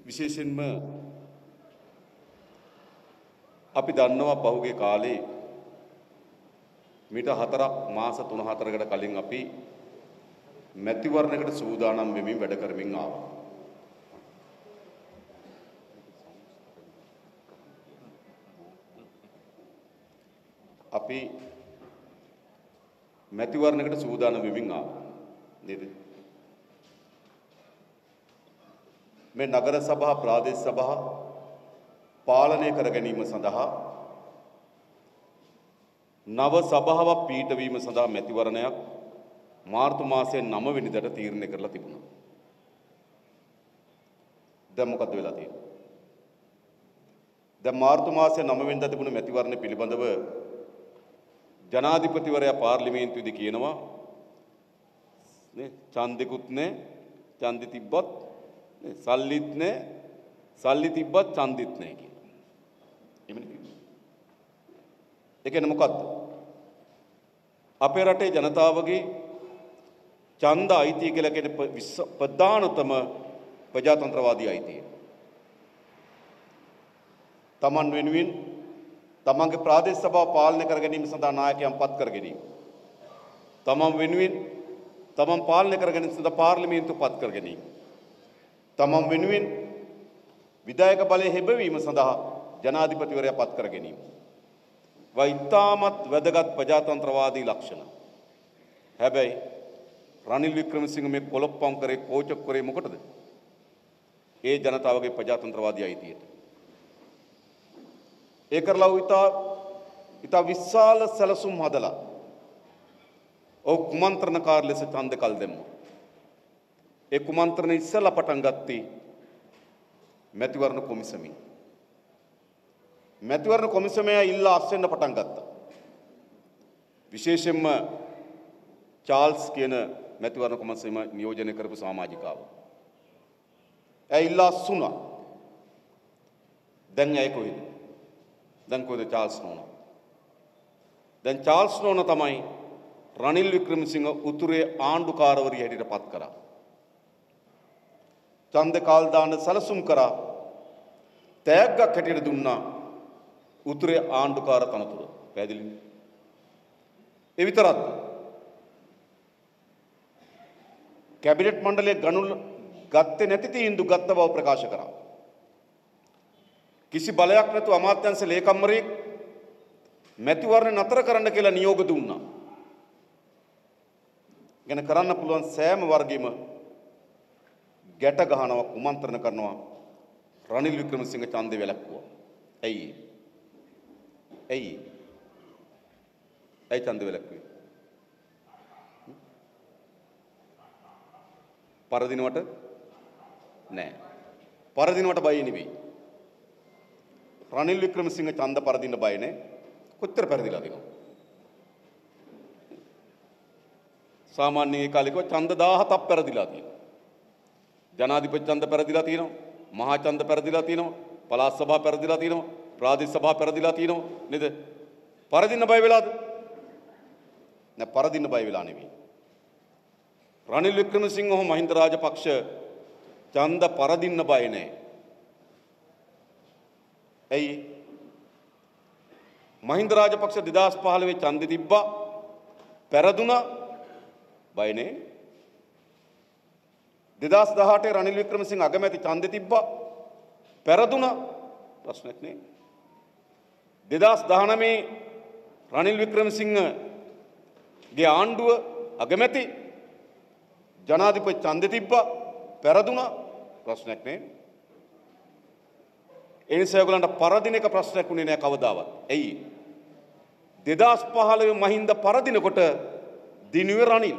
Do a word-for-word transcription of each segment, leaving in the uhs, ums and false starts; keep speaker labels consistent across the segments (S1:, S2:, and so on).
S1: විශේෂයෙන්ම අපි දන්නවා පහුගිය කාලේ මීට හතරක් මාස තුන හතරකට කලින් අපි මැතිවරණයකට සූදානම් වෙමින් වැඩ කරමින් ආවා. අපි මැතිවරණයකට සූදානම් වෙමින් ආවා නේද? මේ නගර සභා ප්‍රාදේශ සභා පාලනය කර ගැනීම සඳහා නව සභාවක් පීඨවීම සඳහා මැතිවරණයක් මාර්තු මාසයේ නව වෙනිදාට තීරණය කරලා තිබුණා. දැන් මොකද වෙලා තියෙන්නේ? දැන් මාර්තු මාසයේ නව වෙනිදා තිබුණ මැතිවරණ පිළිබඳව ජනාධිපතිවරයා පාර්ලිමේන්තුවේදී කියනවා නේ ඡන්දෙකුත් නැහැ ඡන්දෙ තිබ්බත් නේ සල්ලිත් නැහැ සල්ලි තිබ්බත් ඡන්දෙත් නැහැ කියලා. එමනේ කිව්වේ. ඒ කියන්නේ මොකද්ද? අපේ රටේ ජනතාවගේ ඡන්ද අයිතිය කියලා කියන ප්‍රධානතම ප්‍රජාතන්ත්‍රවාදී අයිතිය. තමන් වෙනුවෙන් තමන්ගේ ප්‍රාදේශ සභාව පාලනය කර ගැනීම සඳහා නායකයන් පත් කර ගැනීම. තමන් වෙනුවෙන් තමන් පාලනය කර ගැනීම සඳහා පාර්ලිමේන්තුව පත් කර ගැනීම. තමන් වෙනුවෙන් විධායක බලය හෙබවීම සඳහා ජනාධිපතිවරයා පත් කර ගැනීම. වෛතාමත් වැදගත් ප්‍රජාතන්ත්‍රවාදී ලක්ෂණ. හැබැයි රනිල් වික්‍රමසිංහ මේ කොලොප්පම් කරේ කෝචක් කරේ මොකටද? ඒ ජනතාවගේ ප්‍රජාතන්ත්‍රවාදී අයිතියට. ඒ කරලා උිතා ඉතා විශාල සැලසුම් හදලා ඔව් කුමන්ත්‍රණකාර ලෙස ඡන්ද කල් දෙම්මා. ඒ කුමන්ත්‍රණ ඉස්සලා පටන් ගත්තේ මැතිවරණ කොමිසමෙන්. මැතිවරණ කොමිසමය ඉල්ලා අස්වෙන්න පටන් ගත්තා. විශේෂයෙන්ම චාල්ස් කියන මැතිවරණ කොමිසම නියෝජනය කරපු සමාජිකාව. ඇය ඉල්ලා අස්සුණා. දැන් ඇයි කොහෙද? දැන් කොහෙද චාල්ස් නෝනා? දැන් චාල්ස් නෝනා තමයි රනිල් වික්‍රමසිංහ උතුරේ ආණ්ඩුකාරවරිය හැටියට පත් කරා. ඡන්ද කාල් දාන සැලසුම් කරා. තෑග්ගක් හැටියට දුන්නා උතුරේ ආණ්ඩුකාර තනතුර. පැහැදිලිද? ඒ විතරක්ද? කැබිනට් මණ්ඩලයේ ගනු ගත්තේ නැති තීන්දුව ගත්ත බව ප්‍රකාශ කරා. කිසි බලයක් නැතුව අමාත්‍යාංශ ලේකම්වරයෙක් මැතිවරණ නතර කරන්න කියලා නියෝග දුන්නා. ගැන කරන්න පුළුවන් සෑම වර්ගෙම ගැට ගහනවා කුමන්ත්‍රණ කරනවා රනිල් වික්‍රමසිංහ ඡන්දේ වැළැක්වුවා. ඇයි? ඇයි? ඇයි ඡන්දේ වැළැක්වුවේ? පරදිනවට නෑ. පරදිනවට බය නෙවෙයි. රනිල් වික්‍රමසිංහ ඡන්ද පරදින්න බය නෑ. කොච්චර පරදිලා දෙනවද? සාමාන්‍ය ඒ කාලේක ඡන්ද දහහතක් පරදිලා තියෙනවා. ජනාධිපති ඡන්ද පරදිලා තියෙනවා. මහා ඡන්ද පරදිලා තියෙනවා. පළාත් සභා පරදිලා තියෙනවා. ප්‍රාදේශ සභා පරදිලා තියෙනවා නේද? පරදින්න බය වෙලාද? නෑ පරදින්න බය වෙලා නෙවෙයි. රනිල් වික්‍රමසිංහ හෝ මහින්ද රාජපක්ෂ ඡන්ද පරදින්න බය නෑ. ඇයි? මහින්ද රාජපක්ෂ දෙදාස් පහළොවේ ඡන්දෙ තිබ්බා. පෙරදුනා බය නෑ. දෙදාස් දහඅටේ රනිල් වික්‍රමසිංහ අගමැති ඡන්දෙ තිබ්බා. පෙරදුනා ප්‍රශ්නයක් නෑ. දෙදාස් දහනවයේ රනිල් වික්‍රමසිංහගේ ආණ්ඩුව අගමැති ජනාධිපති ඡන්දෙ තිබ්බා. පෙරදුනා ප්‍රශ්නයක් නෑ. ඒ නිසා ඒගොල්ලන්ට පරදින එක ප්‍රශ්නයක් උනේ නෑ කවදාවත්. ඇයි? දෙදාස් පහළොවේ මහින්ද පරදිනකොට දිනුවේ රනිල්.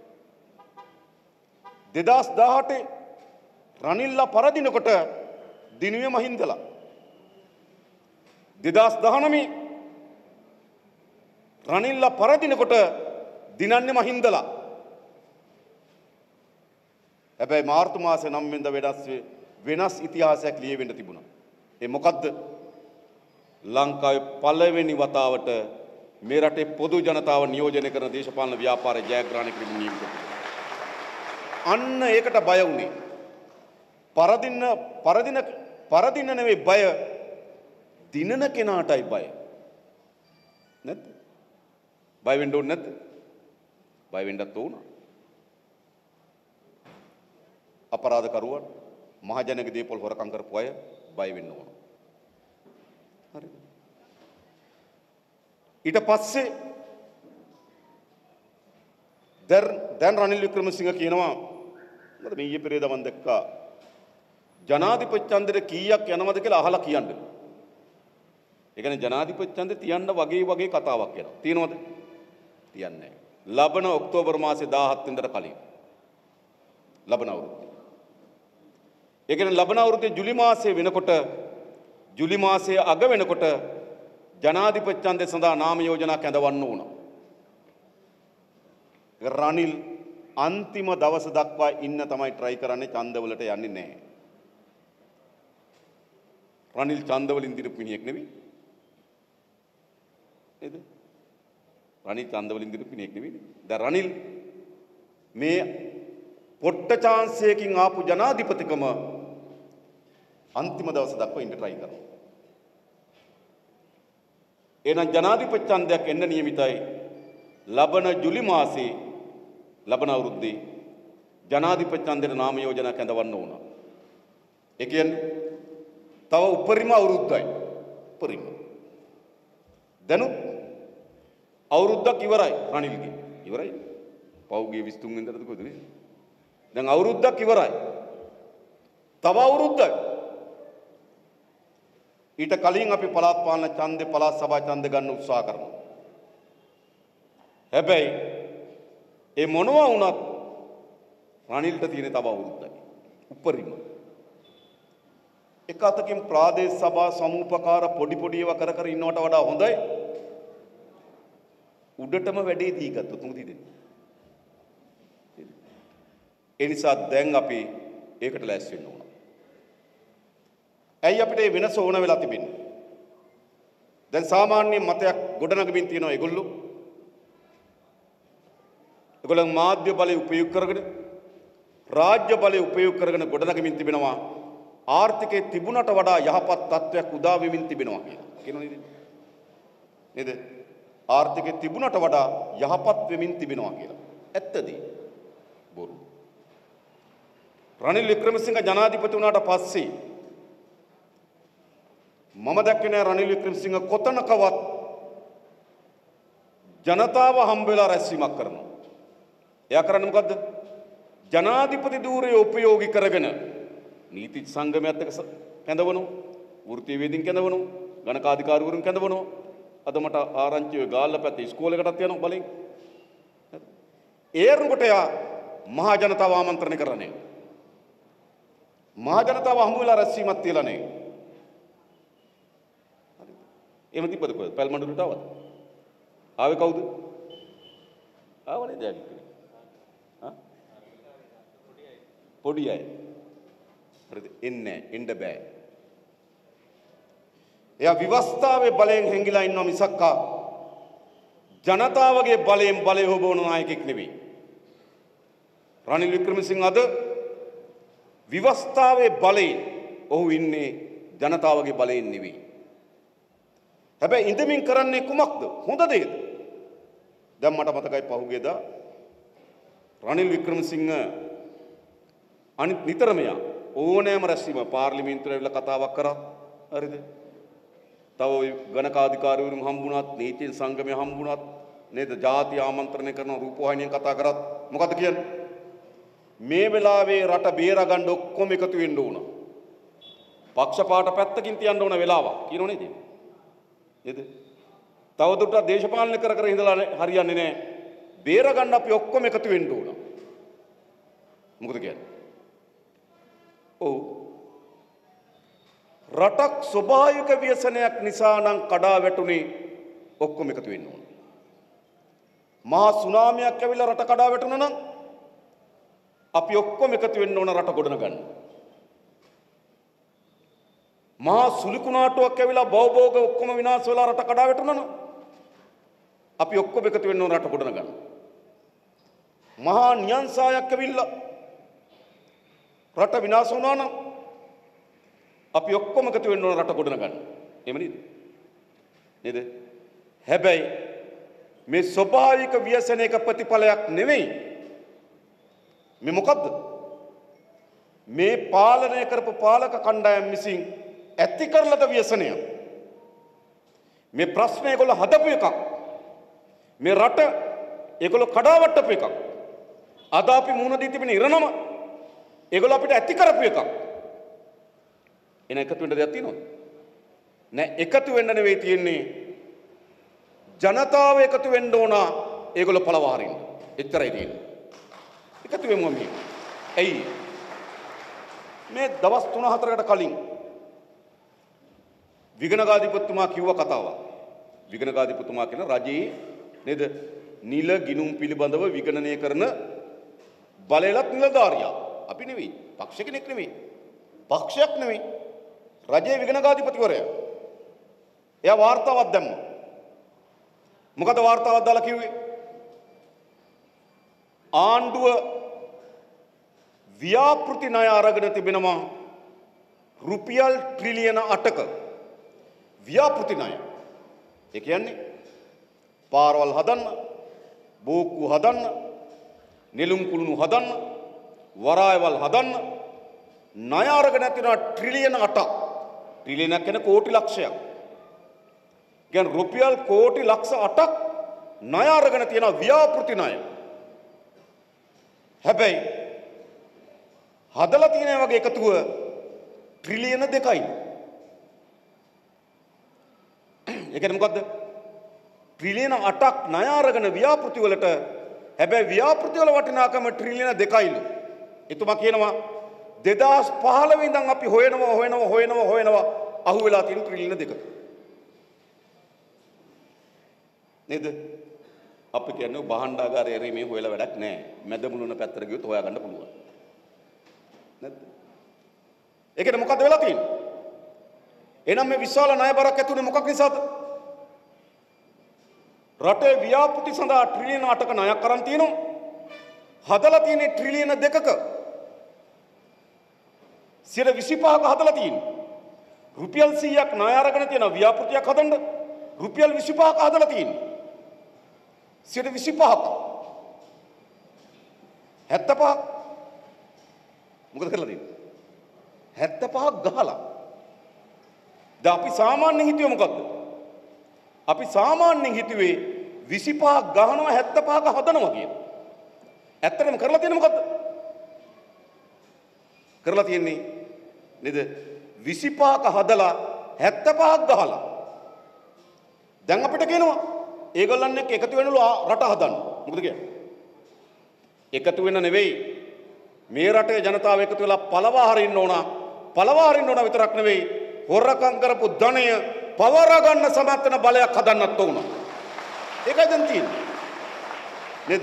S1: දෙදාස් දහඅටේ රනිල්ලා පරදිනකොට දිනුවේ මහින්දලා. දෙදාස් දහනවයේ රනිල්ලා පරදිනකොට දිනන්නේ මහින්දලා. හැබැයි මාර්තු මාසේ නව වෙනිදා වෙනස් වෙනස් ඉතිහාසයක් ලියවෙන්න තිබුණා. ඒ මොකද්ද? ලංකාවේ පළවෙනි වතාවට මේ රටේ පොදු ජනතාව නියෝජනය කරන දේශපාලන ව්‍යාපාරය ජයග්‍රහණය කිරීම නියමිත. අන්න ඒකට බය වුණේ. පරදින්න පරදින පරදින්න නෙවෙයි බය දිනන කෙනාටයි බය. නැද්ද? බය වෙන්න ඕනේ නැද්ද? බය වෙන්නත් ඕන. අපරාධකරුවන් මහජනක දීපොල් හොරකම් කරපු අය බය වෙන්න ඕන. හරිද? ඊට පස්සේ දැන් දැන් රනිල් වික්‍රමසිංහ කියනවා මොකද මේ ඊයේ පෙරේදා මම දැක්කා ජනාධිපති ඡන්දෙට කීයක් යනවද කියලා අහලා කියන්න. ඒ කියන්නේ ජනාධිපති ඡන්දෙ තියන්න වගේ වගේ කතාවක් යනවා. තියෙනවද? තියන්නේ නැහැ. ලබන ඔක්තෝබර් මාසේ දාහත් වෙනිදාට කලින්. ලබන අවුරුද්දේ. ඒ කියන්නේ ලබන අවුරුද්දේ ජුලි මාසයේ වෙනකොට ජුලි මාසයේ අග වෙනකොට ජනාධිපති ඡන්දය සඳහා නාම යෝජනා කැඳවන්න ඕන. රනිල් අන්තිම දවස දක්වා ඉන්න තමයි try කරන්නේ ඡන්දවලට යන්නේ නැහැ. රනිල් ඡන්දවලින් දිරපු මිනිහෙක් නෙවෙයි. නේද? රනිල් ඡන්දවලින් දිරපු මිනිහෙක් නෙවෙයි. දැන් රනිල් මේ පොට්ට chance එකකින් ආපු ජනාධිපතිකම අන්තිම දවස දක්වා ඉන්න try කරනවා. එහෙනම් ජනාධිපති ඡන්දයක් එන්න නියමිතයි. ලබන ජුලි මාසයේ ලබන අවුරුද්දේ ජනාධිපති ඡන්දෙට නාම යෝජනා කැඳවන්න ඕන. ඒ කියන්නේ තව උපරිම අවුරුද්දයි. උපරිම. දැනුත් අවුරුද්දක් ඉවරයි රනිල්ගේ. ඉවරයි. පෞගේ විසි තුන් වෙනිදාද කොහෙද නේ? දැන් අවුරුද්දක් ඉවරයි. තව අවුරුද්දයි. ඊට කලින් අපි පළාත් පාලන ඡන්දේ පළාත් සභා ඡන්ද ගන්න උත්සාහ කරනවා. හැබැයි ඒ මොනවා වුණත් රනිල්ට තියෙන තව අවුරුද්දයි. උපරිම. එක අතකින් ප්‍රාදේශ සභා සමූපකාර පොඩි පොඩි ඒවා කර කර ඉන්නවට වඩා හොඳයි. උඩටම වැඩේ දී ගත්තොත් මොකද හිතෙන්නේ? ඒ නිසා දැන් අපි ඒකට ලෑස්ති වෙන්න ඕන. ඇයි අපිට මේ වෙනස ඕන වෙලා තිබෙන්නේ? දැන් සාමාන්‍ය මතයක් ගොඩනගමින් තියෙනවා ඒගොල්ලෝ. ඒගොල්ලන් මාධ්‍ය බලය උපයෝග කරගෙන රාජ්‍ය බලය උපයෝග කරගෙන ගොඩනගමින් තිබෙනවා ආර්ථිකයේ තිබුණට වඩා යහපත් තත්ත්වයක් උදා වෙමින් තිබෙනවා කියලා. කියනවා නේද? නේද? ආර්ථිකයේ තිබුණට වඩා යහපත් වෙමින් තිබෙනවා කියලා. ඇත්තද? බොරු. රනිල් වික්‍රමසිංහ ජනාධිපති වුණාට පස්සේ මම දැක්කේ නෑ රනිල් වික්‍රමසිංහ කොතනකවත් ජනතාව හම්බ වෙලා රැස්වීමක් කරනවා. එයා කරන්නේ මොකද්ද? ජනාධිපති ධූරය උපයෝගී කරගෙන නීති සංගමයත් එක්ක කැඳවනවා, වෘත්තීය වේදින් කැඳවනවා, ගණකාධිකාරිවරුන් කැඳවනවා. අද මට ආරංචි ඔය ගාල්ල පැත්තේ ඉස්කෝලේකටත් යනවා බලෙන්. ඒරුකට එයා මහා ජනතාව ආමන්ත්‍රණය කරන්නේ. මහා ජනතාව හම්බ වෙලා රැස්වීමක් තියලා නේ. හරි. එහෙම තිබ්බද කොහෙද? පැල්මඩුලට ආවද? ආවේ කවුද? ආවනේ දැන්. හා? පොඩි අය. හරිද? එන්නේ එන්න බෑ. එයා විවස්ථාවේ බලයෙන් හැංගිලා ඉන්නවා මිසක්කා ජනතාවගේ බලයෙන් බලය හොබවන නායකෙක් නෙවෙයි. රනිල් වික්‍රමසිංහ අද විවස්ථාවේ බලයෙන් ඔහු ඉන්නේ ජනතාවගේ බලයෙන් නෙවෙයි. හැබැයි ඉඳමින් කරන්නේ කුමක්ද? හොඳ දේද? දැන් මට මතකයි පහුගියදා රනිල් වික්‍රමසිංහ අනිත් නිතරම යා ඕනෑම රැස්වීම පාර්ලිමේන්තුවේ ඇවිල්ලා කතාවක් කරා. හරිද? තව ගණකාධිකාරිවරුන් හම්බුණත් නීතිය සංගමය හම්බුණත් නේද ජාතිය ආමන්ත්‍රණය කරන රූපවාහිනියෙන් කතා කරත් මොකද කියන්නේ? මේ වෙලාවේ රට බේරගන්න ඔක්කොම එකතු වෙන්න ඕන. පක්ෂපාත පැත්තකින් තියන්න ඕන වෙලාවක් කියනෝ නේද? නේද? තවදුරටත් දේශපාලනය කර කර ඉඳලා හරියන්නේ නැහැ. බේරගන්න අපි ඔක්කොම එකතු වෙන්න ඕන. මොකද කියන්නේ? ඔව්. රටක් ස්වභාවික ව්‍යසනයක් නිසා නම් කඩා වැටුනේ ඔක්කොම එකතු වෙන්න ඕන. මහා සුනාමියක් ඇවිල්ලා රට කඩා වැටුණා නම් අපි ඔක්කොම එකතු වෙන්න ඕන රට ගොඩනගන්න. මහා සුලිකුණාටුවක් ඇවිල්ලා භවභෝග ඔක්කොම විනාශ වෙලා රට කඩා වැටුණා නම් අපි ඔක්කොම එකතු වෙන්න ඕන රට ගොඩනගන්න. මහා නියංසායක් ඇවිල්ලා රට විනාශ වුණා නම් අපි ඔක්කොම එකතු වෙන්න ඕන රට ගොඩනගන්න. එහෙම නේද? නේද? හැබැයි මේ ස්වභාවික ව්‍යසනයක ප්‍රතිඵලයක් නෙවෙයි. මේ මොකද්ද? මේ පාලනය කරපු පාලක කණ්ඩායම් විසින් ඇති කරලද ව්‍යසනය. මේ ප්‍රශ්න ඒගොල්ලෝ හදපු එකක්. මේ රට ඒගොල්ලෝ කඩාවට්ටපු එකක්. අද අපි මුහුණ දී තිබෙන ඉරණම ඒගොල්ලෝ අපිට ඇති කරපු එකක්. එන එකතු වෙන්න දෙයක් තියෙනවද? නෑ, එකතු වෙන්න නෙවෙයි තියෙන්නේ. ජනතාව එකතු වෙන්න ඕන ඒගොල්ලෝ පළවා හරින්න. එච්චරයි තියෙන්නේ. එකතු වෙමු මේ. ඇයි? මේ දවස් තුන හතරකට කලින් විගණකාධිපතිතුමා කිව්ව කතාවක්. විගණකාධිපතිතුමා කියන රජයේ නේද නිල ගිණුම් පිළිබඳව විගණනය කරන බලයලත් නිලධාරියා. අපි නෙවෙයි, පක්ෂ කෙනෙක් නෙවෙයි, පක්ෂයක් නෙවෙයි, රජයේ විගණකාධිපතිවරයා. එයා වාර්තාවක් දැම්මා. මොකද වාර්තාවක් දාලා කිව්වේ? ආණ්ඩුව ව්‍යාපෘති ණය අරගෙන තිබෙනවා රුපියල් ට්‍රිලියන අටක ව්‍යාපෘති ණය. ඒ කියන්නේ පාරවල් හදන්න, බෝක්කු හදන්න, නෙළුම් කුළුණු හදන්න, වරායවල් හදන්න ණය අරගෙන තිනවා ට්‍රිලියන අටක්. ට්‍රිලියනක් කියන්නේ කෝටි ලක්ෂයක්. කියන්නේ රුපියල් කෝටි ලක්ෂ අටක් ණය අරගෙන තියෙන ව්‍යාපෘති ණය. හැබැයි හදලා තියෙන වගේ එකතුව ට්‍රිලියන දෙකයි. ඒ කියන්නේ මොකද්ද? ට්‍රිලියන අටක් ණය අරගෙන ව්‍යාපෘති වලට, හැබැයි ව්‍යාපෘති වල වටිනාකම ට්‍රිලියන දෙකයිලු. එතුමා කියනවා දෙදාස් පහළොව ඉඳන් අපි හොයනවා හොයනවා හොයනවා හොයනවා අහුවෙලා තියෙන ට්‍රිලියන දෙක. නේද? අපි කියන්නේ භාණ්ඩාගාරයේ මේ හොයලා වැඩක් නැහැ. මැද මුලුන පැත්තට ගියොත් හොයාගන්න පුළුවන්. නැද්ද? ඒකනේ මොකද්ද වෙලා තියෙන්නේ? එහෙනම් මේ විශාල ණය බරක් ඇතුනේ මොකක් නිසාද? රටේ ව්‍යාපෘති සඳහා ට්‍රිලියන අටක ණයක් අරන් තියෙනවා. හදලා තියෙන්නේ ට්‍රිලියන දෙකක. සියයට විසිපහක හදලා තියෙන්නේ. රුපියල් සීයක් ණය අරගෙන තියෙන ව්‍යාපෘතියක් හදන්න රුපියල් විසිපහක හදලා තියෙන්නේ. සියයට විසිපහක. හැත්තෑ පහක්. මොකද කරලා තියෙන්නේ? හැත්තෑ පහක් ගහලා. දැන් අපි සාමාන්‍යයෙන් හිතුවේ මොකද්ද? අපි සාමාන්‍යයෙන් හිතුවේ විසිපහක් ගහනවා හැත්තෑ පහක හදනවා කියලා. ඇත්තටම කරලා තියෙන්නේ මොකද්ද? කරලා තියෙන්නේ නේද? විසිපහක හදලා හැත්තෑ පහක් ගහලා. දැන් අපිට කියනවා ඒගොල්ලන් එක්ක එකතු වෙනලු රට හදන්න. මොකද කියන්නේ? එකතු වෙන්න නෙවෙයි. මේ රටේ ජනතාව එකතු වෙලා පළවා හරින්න ඕන. පළවා හරින්න ඕන විතරක් නෙවෙයි. හොරකම් කරපු ධනය පවර ගන්න සමත් වෙන බලයක් හදන්නත් ඕන. ඒකයි දැන් තියෙන්නේ. නේද?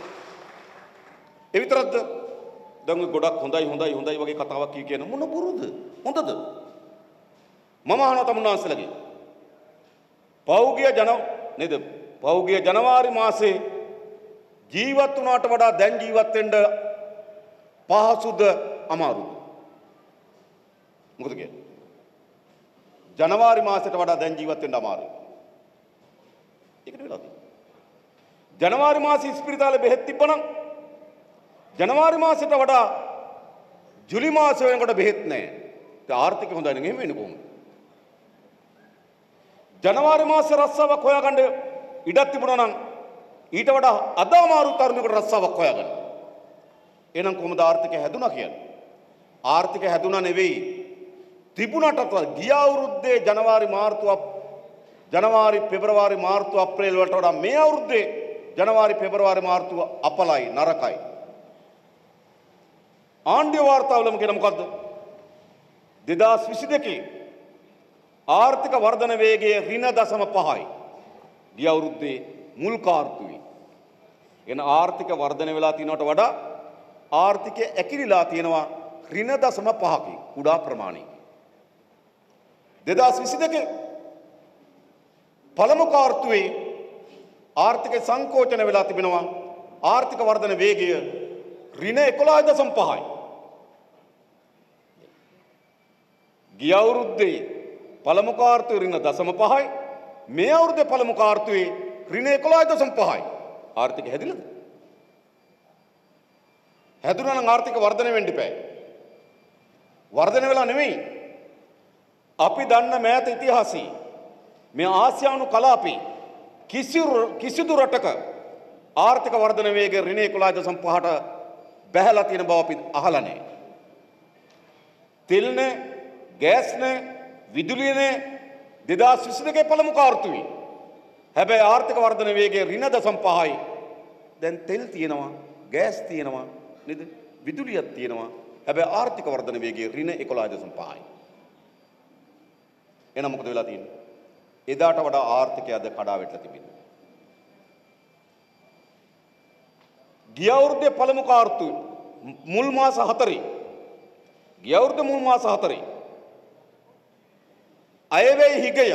S1: ඒ විතරක්ද? දැන් ගොඩක් හොඳයි හොඳයි හොඳයි වගේ කතාවක් කිය කියන මොන බොරුද? හොඳද? මම අහනවා තමුන්නාන්සලගේ. පෞගිය ජන නේද? පෞගිය ජනවාරි මාසේ ජීවත් වුණාට වඩා දැන් ජීවත් වෙන්න පහසුද අමාරුද? මොකද කියන්නේ? ජනවාරි මාසයට වඩා දැන් ජීවත් වෙන්න අමාරුයි. ඒකට වෙලා තියෙන්නේ. ජනවාරි මාසේ ඉස්පිරිතාලේ බෙහෙත් තිබ්බනම් ජනවාරි මාසයට වඩා ජුලි මාසෙ වෙනකොට බෙහෙත් නැහැ. ඒ ආර්ථිකය හොඳයි නම් එහෙම වෙන්නේ කොහොමද? ජනවාරි මාසේ රස්සාවක් හොයාගන්න ඉඩක් තිබුණා නම් ඊට වඩා අද අමාරු තරුණයෙකුට රස්සාවක් හොයාගන්න. එහෙනම් කොහොමද ආර්ථිකය හැදුනා කියන්නේ? ආර්ථිකය හැදුනා නෙවෙයි. තිබුණටත් ගිය අවුරුද්දේ ජනවාරි මාර්තු ජනවාරි පෙබරවාරි මාර්තු අප්‍රේල් වලට වඩා මේ අවුරුද්දේ ජනවාරි පෙබරවාරි මාර්තු අපලයි නරකයි. ආණ්ඩුවේ වාර්තාවලම කියන මොකද්ද? දෙදාස් විසි දෙකේ ආර්ථික වර්ධන වේගය ඍණ දශම පහයි. ගිය අවුරුද්දේ මුල් කාර්තුවේ. එන ආර්ථික වර්ධන වෙලා තියෙනවට වඩා ආර්ථිකය ඇකිලිලා තියෙනවා ඍණ දශම පහකින් කුඩා ප්‍රමාණයකින්. දෙදාස් විසි දෙකේ පළමු කාර්තුවේ ආර්ථික සංකෝචන වෙලා තිබෙනවා. ආර්ථික වර්ධන වේගය ඍණ එකොළහ දශම පහයි. ගිය අවුරුද්දේ පළමු කාර්තුවේ ඍණ දශම පහයි මේ අවුරුද්දේ පළමු කාර්තුවේ ඍණ එකොළහ දශම පහයි. ආර්ථික හැදිලාද? හැදුනා නම් ආර්ථික වර්ධනය වෙන්න ඉපෑ. වර්ධනය වෙලා නෙමෙයි. අපි දන්න මෑත ඉතිහාසයේ මේ ආසියානු කලාපේ කිසිදු කිසිදු රටක ආර්ථික වර්ධන වේගය ඍණ එකොළහ දශම පහට බැහැලා තියෙන බව අපි අහලා නැහැ. තෙල් නේ, ගෑස් නේ, විදුලිය නේ දෙදාස් විසි දෙකේ පළමු කාර්තුවේ. හැබැයි ආර්ථික වර්ධන වේගය ඍණ දශම පහයි. දැන් තෙල් තියෙනවා, ගෑස් තියෙනවා, නේද? විදුලියක් තියෙනවා. හැබැයි ආර්ථික වර්ධන වේගය ඍණ එකොළහ දශම පහයි. එහෙනම් මොකද වෙලා තියෙන්නේ? එදාට වඩා ආර්ථිකය අද කඩා වැටලා තිබෙනවා. ගිය අවුරුද්දේ පළමු කාර්තුවේ මුල් මාස හතරේ ගිය අවුරුද්දේ මුල් මාස හතරේ අයවැය හිගය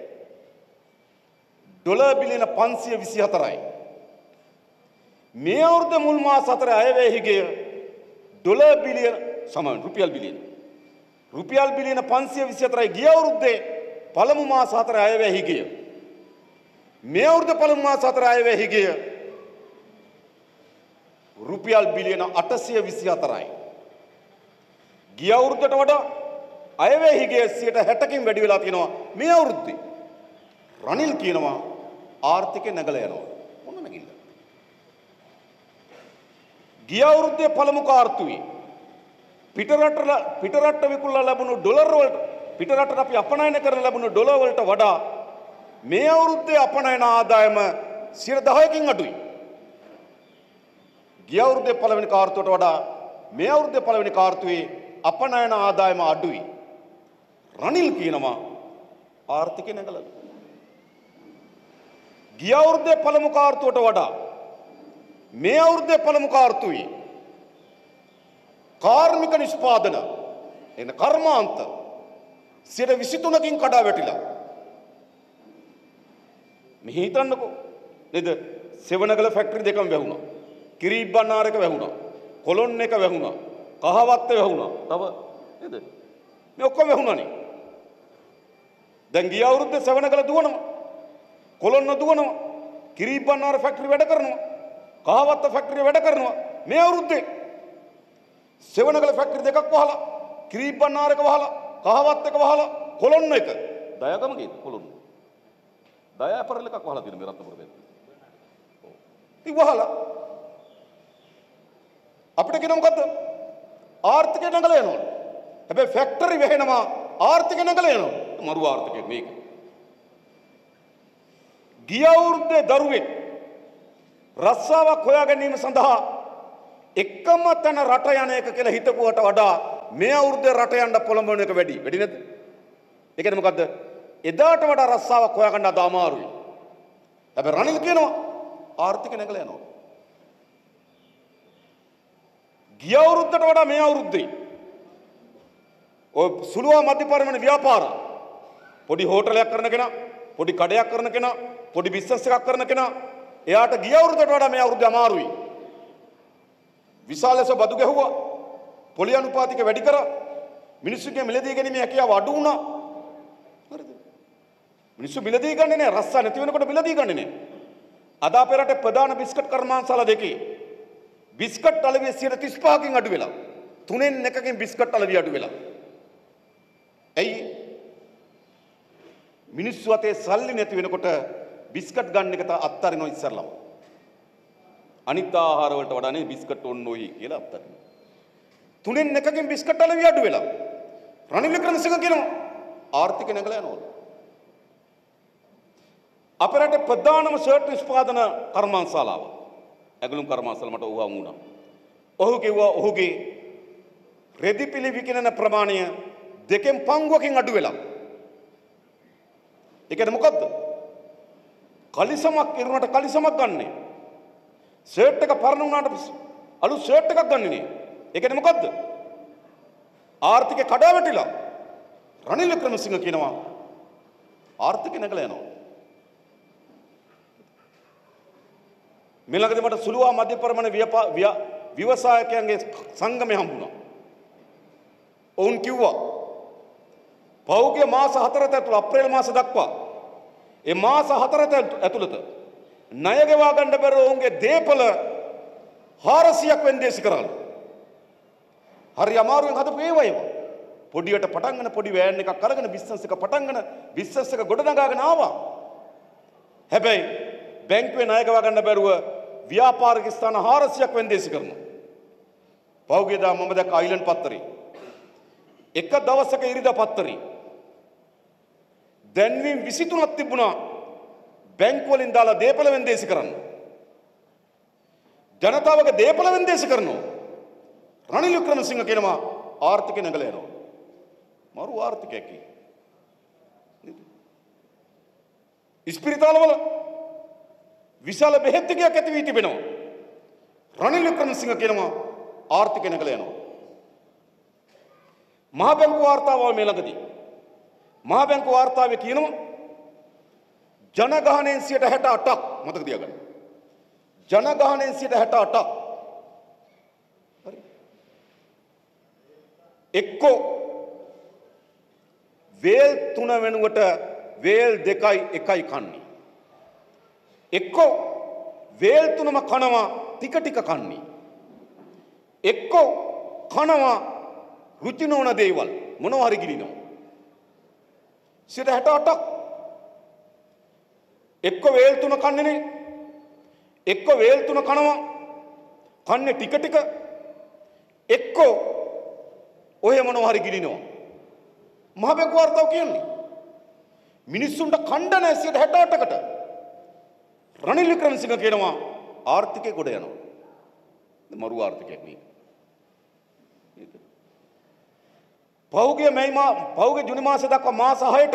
S1: ඩොලර් බිලියන පන්සිය විසි හතරයි. මේ අවුරුද්දේ මුල් මාස හතරේ අයවැය හිගය ඩොලර් බිලියන සමාන රුපියල් බිලියන රුපියල් බිලියන පන්සිය විසි හතරයි. ගිය අවුරුද්දේ පළමු මාස හතරේ අයවැය හිගය මේ අවුරුද්දේ පළමු මාස හතරේ අයවැය හිගය රුපියල් බිලියන අටසිය විසි හතරයි. ගිය අවුරුද්දට වඩා අයවැය හිගය සියයට හැටකින් වැඩි වෙලා තියෙනවා මේ අවුරුද්දේ. රනිල් කියනවා ආර්ථිකය නැගලා යනවා. මොන නැගිල්ල? ගිය අවුරුද්දේ පළමු කාර්තුවේ පිටරට පිටරට විකුණලා ලැබුණු ඩොලර් වලට පිටරටට අපි අපනයන කරන ලැබුණු ඩොලර් වලට වඩා මේ අවුරුද්දේ අපනයන ආදායම සියයට දහයකින් අඩුයි. ගිය අවුරුද්දේ පළවෙනි කාර්තුවට වඩා මේ අවුරුද්දේ පළවෙනි කාර්තුවේ අපනයන ආදායම අඩුයි. රනිල් කියනවා ආර්ථිකය නැගලා. ගිය අවුරුද්දේ පළමු කාර්තුවට වඩා මේ අවුරුද්දේ පළමු කාර්තුවේ කාර්මික නිෂ්පාදන එන කර්මාන්ත සියයට විසි තුනකින් කඩා වැටිලා. මෙහි හිතන්නකෝ නේද? සෙවණගල ෆැක්ටරි දෙකම වැහුණා. කිරිබ්බන්නාර එක වැහුණා. කොළොන් එක වැහුණා. කහවත්ත වැහුණා. තව නේද? මේ ඔක්කොම වැහුණානේ. දැන් ගිය අවුරුද්දේ සෙවණගල දුවනවා. කොළොන්න දුවනවා. කිරිබ්බන්නාර ෆැක්ටරි වැඩ කරනවා. කහවත්ත ෆැක්ටරි වැඩ කරනවා. මේ අවුරුද්දේ සෙවණගල ෆැක්ටරි දෙකක් වහලා, කිරිබ්බන්නාර එක වහලා, කහවත්ත එක වහලා, කොළොන්න එක. දයාගම ගේද කොළොන්න. දයාපරල එකක් වහලා තියෙන මේ රත්නපුර දෙන්න. ඔව්. ඉතින් වහලා අපිට කියන මොකද්ද? ආර්ථිකය නැගලා යනවා. හැබැයි ෆැක්ටරි වැහෙනවා ආර්ථිකය නැගලා යනවා. මරු ආර්ථිකය මේක. ගිය අවුරුද්දේ දරුවෙක් රස්සාවක් හොයා ගැනීම සඳහා එකම තැන රට යන එක කියලා හිතපුවට වඩා මේ අවුරුද්දේ රට යන්න පොළඹවන එක වැඩි. වැඩි නේද? ඒ කියන්නේ මොකද්ද? එදාට වඩා රස්සාවක් හොයාගන්න අද අමාරුයි. හැබැයි රනිල් කියනවා ආර්ථිකය නැගලා යනවා. ගිය අවුරුද්දට වඩා මේ අවුරුද්දේ ඔය සුළුවා මධ්‍ය පරිමාණ ව්‍යාපාර පොඩි හෝටලයක් කරන කෙනා, පොඩි කඩයක් කරන කෙනා, පොඩි බිස්නස් එකක් කරන කෙනා එයාට ගිය අවුරුද්දට වඩා මේ අවුරුද්දේ අමාරුයි. විශාල ලෙස බදු ගැහුවා. පොලි අනුපාතික වැඩි කරා. මිනිස්සුන්ගේ මිලදී ගැනීමේ හැකියාව අඩු වුණා. හරිද? මිනිස්සු මිලදී ගන්නේ නැහැ. රස්සා නැති වෙනකොට මිලදී ගන්නේ නැහැ. අද අපේ රටේ ප්‍රධාන බිස්කට් කර්මාන්තශාලා දෙකේ බිස්කට් අලවිය සියයට තිස් පහකින් අඩු වෙලා. තුනෙන් එකකින් බිස්කට් අලවිය අඩු වෙලා. ඇයි? මිනිස්සු අතේ සල්ලි නැති වෙනකොට බිස්කට් ගන්න එක අත්තරිනවා ඉස්සරලම. අනිත් ආහාර වලට වඩා නේ බිස්කට් ඕන්න ඕයි කියලා අත්තරිනවා. තුනෙන් එකකින් බිස්කට් අලවිය අඩු වෙලා. රනිල් වික්‍රමසිංහ කියනවා ආර්ථිකය නැගලා යනවා. අපේ රටේ ප්‍රධානම ෂර්ට් නිෂ්පාදන කර්මාන්තශාලාව ඇගලුම් කර්මාන්තශාල මට උවම් වුණා. ඔහු කිව්වා ඔහුගේ රෙදිපිලි විකිණන ප්‍රමාණය දෙකෙන් පංගුවකින් අඩු වෙලා. ඒ කියන්නේ මොකද්ද? කලිසමක් ඉරුණට කලිසමක් ගන්නනේ. ෂර්ට් එක පරණ වුණාට අලුත් ෂර්ට් එකක් ගන්නෙ නේ. ඒ කියන්නේ මොකද්ද? ආර්ථිකය කඩා වැටිලා. රනිල් වික්‍රමසිංහ කියනවා ආර්ථිකය නැගලා යනවා. මෙලඟදී මට සුළුවා මධ්‍ය පරිමාණ ව්‍යවසායකයන්ගේ සංගමය හම්බුණා. ඔවුන් කිව්වා පෞද්ගලික මාස හතරට ඇතුළත අප්‍රේල් මාස දක්වා ඒ මාස හතරට ඇතුළත ණය ගෙවා ගන්න බැරුව ඔවුන්ගේ දේපල හාරසියක් වෙන්දේසි කරාලු. හරි අමාරුවෙන් හදපු ඒවා ඒවා. පොඩියට පටන් ගන්න පොඩි වෑන් එකක් අරගෙන බිස්නස් එක පටන් ගන්න බිස්නස් එක ගොඩනගාගෙන ආවා. හැබැයි බැංකුවේ ණය ගෙවා ගන්න බැරුව ව්‍යාපාරික ස්ථාන හාරසියක් වෙන්දේසි කරනවා. පෞද්ගලිකදා මම දැක්ක අයිලන්ඩ් පත්තරේ. එක දවසක ඉරිදා පත්තරේ දැන්වීම් විසිතුනක් තිබුණා බැංකු වලින් දාලා දේපල වෙන්දේසි කරන්න. ජනතාවගේ දේපල වෙන්දේසි කරනවා. රනිල් වික්‍රමසිංහ කියනවා ආර්ථිකය නැගලා යනවා. මරු ආර්ථිකයක් කි. ඉස්පිරිතාලවල විශාල බෙහෙත් ටිකක් ඇති වී තිබෙනවා. රනිල් වික්‍රමසිංහ කියනවා ආර්ථිකය නැගලා යනවා. මහ බැංකු වාර්තාව මේ ළඟදී මහ බැංකු වාර්තාවේ කියනවා ජනගහනයෙන් සියයට හැට අටක් මතක තියාගන්න. ජනගහනයෙන් සියයට හැට අටක් හරි එක්කෝ වේල් තුන වෙනුවට වේල් දෙකයි එකයි කන්නේ. එක්කෝ වේල් තුනම කනවා ටික ටික කන්නේ. එක්කෝ කනවා රුචි නොවන දේවල් මොනවා හරි ගිනිනවා. සියයට හැට අටක් එක්ක වේල් තුන කන්නේ නේ. එක්ක වේල් තුන කනවා කන්නේ ටික ටික. එක්ක ඔය මොනවා හරි ගිනිනවා. මහ බැංකු වාර්තාව කියන්නේ මිනිස්සුන්ට කණ්ඩ නැහැ සියයට හැට අටකට. රනිල් වික්‍රමසිංහ කියනවා ආර්ථිකය ගොඩ යනවා. මරු ආර්ථිකයක් නේ. පෞද්ගලික මේ මා පෞද්ගලික ජුනි මාසෙ දක්වා මාස හයට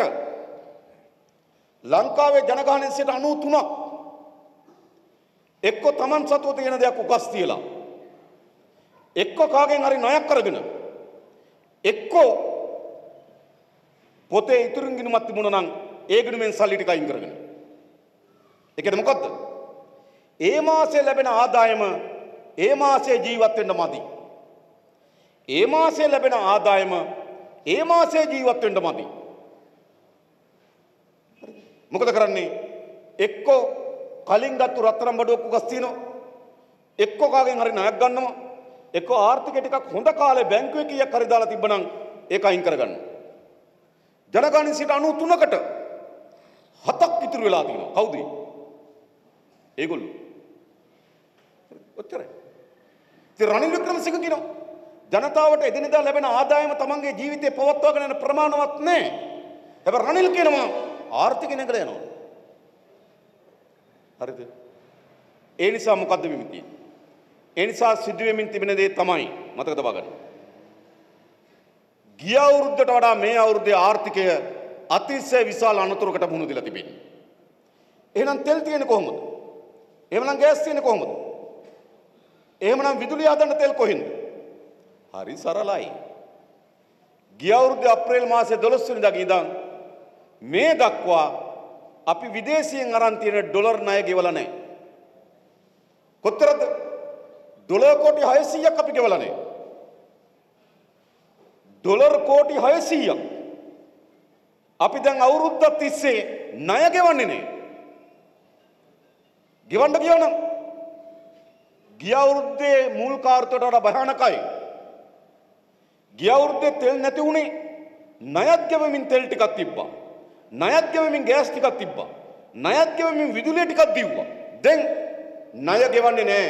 S1: ලංකාවේ ජනගහනය සියයට අනූ තුනක් එක්ක තමන් සතුව තියෙන දෙයක් උකස් තියලා එක්ක කාගෙන් හරි ණයක් අරගෙන එක්ක පොතේ ඉතුරුන් ගිණුමක් තිබුණා නම් ඒ ගිණුමෙන් සල්ලි ටික අයින් කරගෙන ඒකද මොකද්ද? ඒ මාසේ ලැබෙන ආදායම ඒ මාසේ ජීවත් වෙන්න මදි. ඒ මාසේ ලැබෙන ආදායම ඒ මාසේ ජීවත් වෙන්න මදි. මොකද කරන්නේ? එක්ක කලින් ගත්තු රත්තරන් බඩුවක් උගස් තියනවා. එක්ක කාගෙන් හරි ණයක් ගන්නවා. එක්ක ආර්ථිකය ටිකක් හොඳ කාලේ බැංකුවේ කීයක් හරි දාලා තිබ්බනම් ඒක අයින් කරගන්නවා. ජනගහනය සිට අනූ තුනකට හතක් ඉතුරු වෙලා තියෙනවා. කවුද? ඒගොල්ලෝ. ඔච්චරයි. ඉතින් රනිල් වික්‍රමසිංහ කියනවා ජනතාවට එදිනෙදා ලැබෙන ආදායම තමන්ගේ ජීවිතේ පවත්වාගෙන යන ප්‍රමාණවත් නැහැ. හැබැයි රනිල් කියනවා ආර්ථිකය නැගලා යනවා. හරිද? ඒ නිසා මොකද්ද වෙමින් තියෙන්නේ? ඒ නිසා සිදු වෙමින් තිබෙන දේ තමයි මතක තබා ගන්න. ගිය අවුරුද්දට වඩා මේ අවුරුද්දේ ආර්ථිකය අතිශය විශාල අනතුරකට මුහුණ දීලා තිබෙනවා. එහෙනම් තෙල් තියෙන්නේ කොහොමද? එහෙමනම් ගෑස් තියෙන්නේ කොහොමද? එහෙමනම් විදුලිය හදන්න තෙල් කොහෙන්ද? හරි සරලයි. ගිය අවුරුද්දේ අප්‍රේල් මාසයේ දොළොස් වෙනිදා ඉඳන් මේ දක්වා අපි විදේශයෙන් අරන් තියෙන ඩොලර් ණය ගෙවලා නැහැ. කොතරද? ඩොලර් කෝටි හයසීයක් අපි ගෙවලා නැහැ. ඩොලර් කෝටි හයසීයක් අපි දැන් අවුරුද්දක් තිස්සේ ණය ගෙවන්නේ නැහැ. ගෙවන්න ගියා නම් ගිය අවුරුද්දේ මූල් කාර්යයට වඩා භයානකයි. ගිය අවුරුද්දේ තෙල් නැති වුණේ ණයත් ගෙවමින් තෙල් ටිකක් තිබ්බා. ණයත් ගෙවමින් ගෑස් ටිකක් තිබ්බා. ණයත් ගෙවමින් විදුලිය ටිකක් දීුවා. දැන් ණය ගෙවන්නේ නැහැ.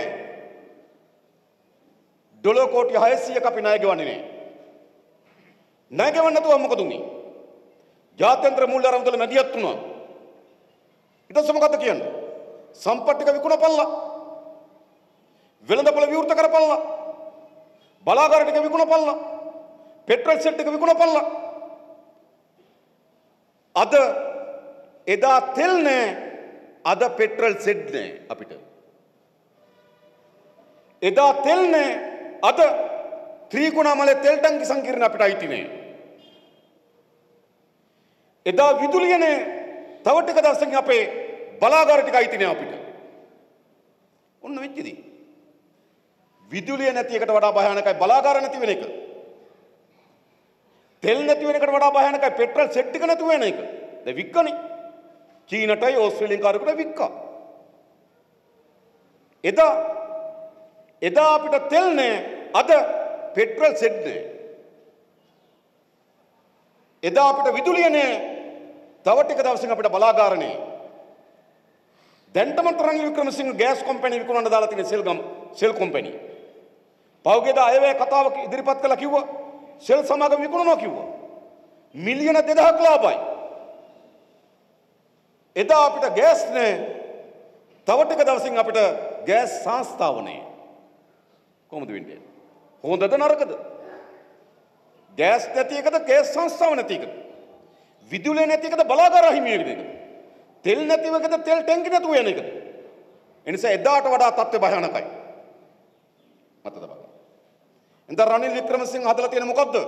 S1: ඩොලර් කෝටි හයසීයක් අපි ණය ගෙවන්නේ නැහැ. ණය ගෙවන්න නැතුව මොකද උනේ? ජාත්‍යන්තර මූල්‍ය අරමුදල මැදිහත් වුණා. ඊට පස්සේ මොකද කියන්නේ? සම්පත් ටික විකුණපල්ලා. වෙළඳපොළ විවෘත කරපල්ලා. බලාගාර ටික විකුණපල්ලා. පෙට්‍රල් සෙට් ටික විකුණපල්ලා. අද එදා තෙල් නැහැ. අද පෙට්‍රල් සෙට් නැහැ අපිට. එදා තෙල් නැහැ. අද ත්‍රිකුණාමලේ තෙල් ටැංකි සංකීර්ණ අපිට අයිති නැහැ. එදා විදුලිය නැහැ. තව ටික දවසකින් අපේ බලාගාර ටික අයිති නැහැ අපිට. ඔන්න වෙච්ච දේ. විදුලිය නැති එකට වඩා භයානකයි බලාගාර නැති වෙන එක. තෙල් නැති වෙන එකට වඩා භයානකයි පෙට්‍රල් සෙට් එක නැතුව වෙන එක. දැන් වික්කනේ. චීනටයි ඕස්ට්‍රේලියානු කාරකට වික්කා. එදා එදා අපිට තෙල් නැහැ. අද පෙට්‍රල් සෙට් නැහැ. එදා අපිට විදුලිය නැහැ. තව ටික දවසකින් අපිට බලාගාර නැහැ. දැන්ටම රනිල් වික්‍රමසිංහ ගෑස් කම්පැනි විකුණන්න දාලා තියෙන සෙල් ගම් සෙල් කම්පැනි. පෞගේද අයවැය කතාවක ඉදිරිපත් කළා කිව්වා සෙල් සමාගම විකුණනවා කිව්වා. මිලියන දෙදහසක් ලාභයි. එදා අපිට ගෑස් නැහැ. තව ටික දවසින් අපිට ගෑස් සංස්ථාව නැහැ. කොහොමද වෙන්නේ? හොඳද නරකද? ගෑස් නැති එකද ගෑස් සංස්ථාව නැති එකද? විදුලිය නැති එකද බලාගාර හිමි එකද? තෙල් නැතිව එකද තෙල් ටැංකි නැතුව යන එකද? එනිසා එදාට වඩා තත්ත්වය භයානකයි. මතද බලන්න. එතන රනිල් වික්‍රමසිංහ හදලා තියෙන මොකද්ද?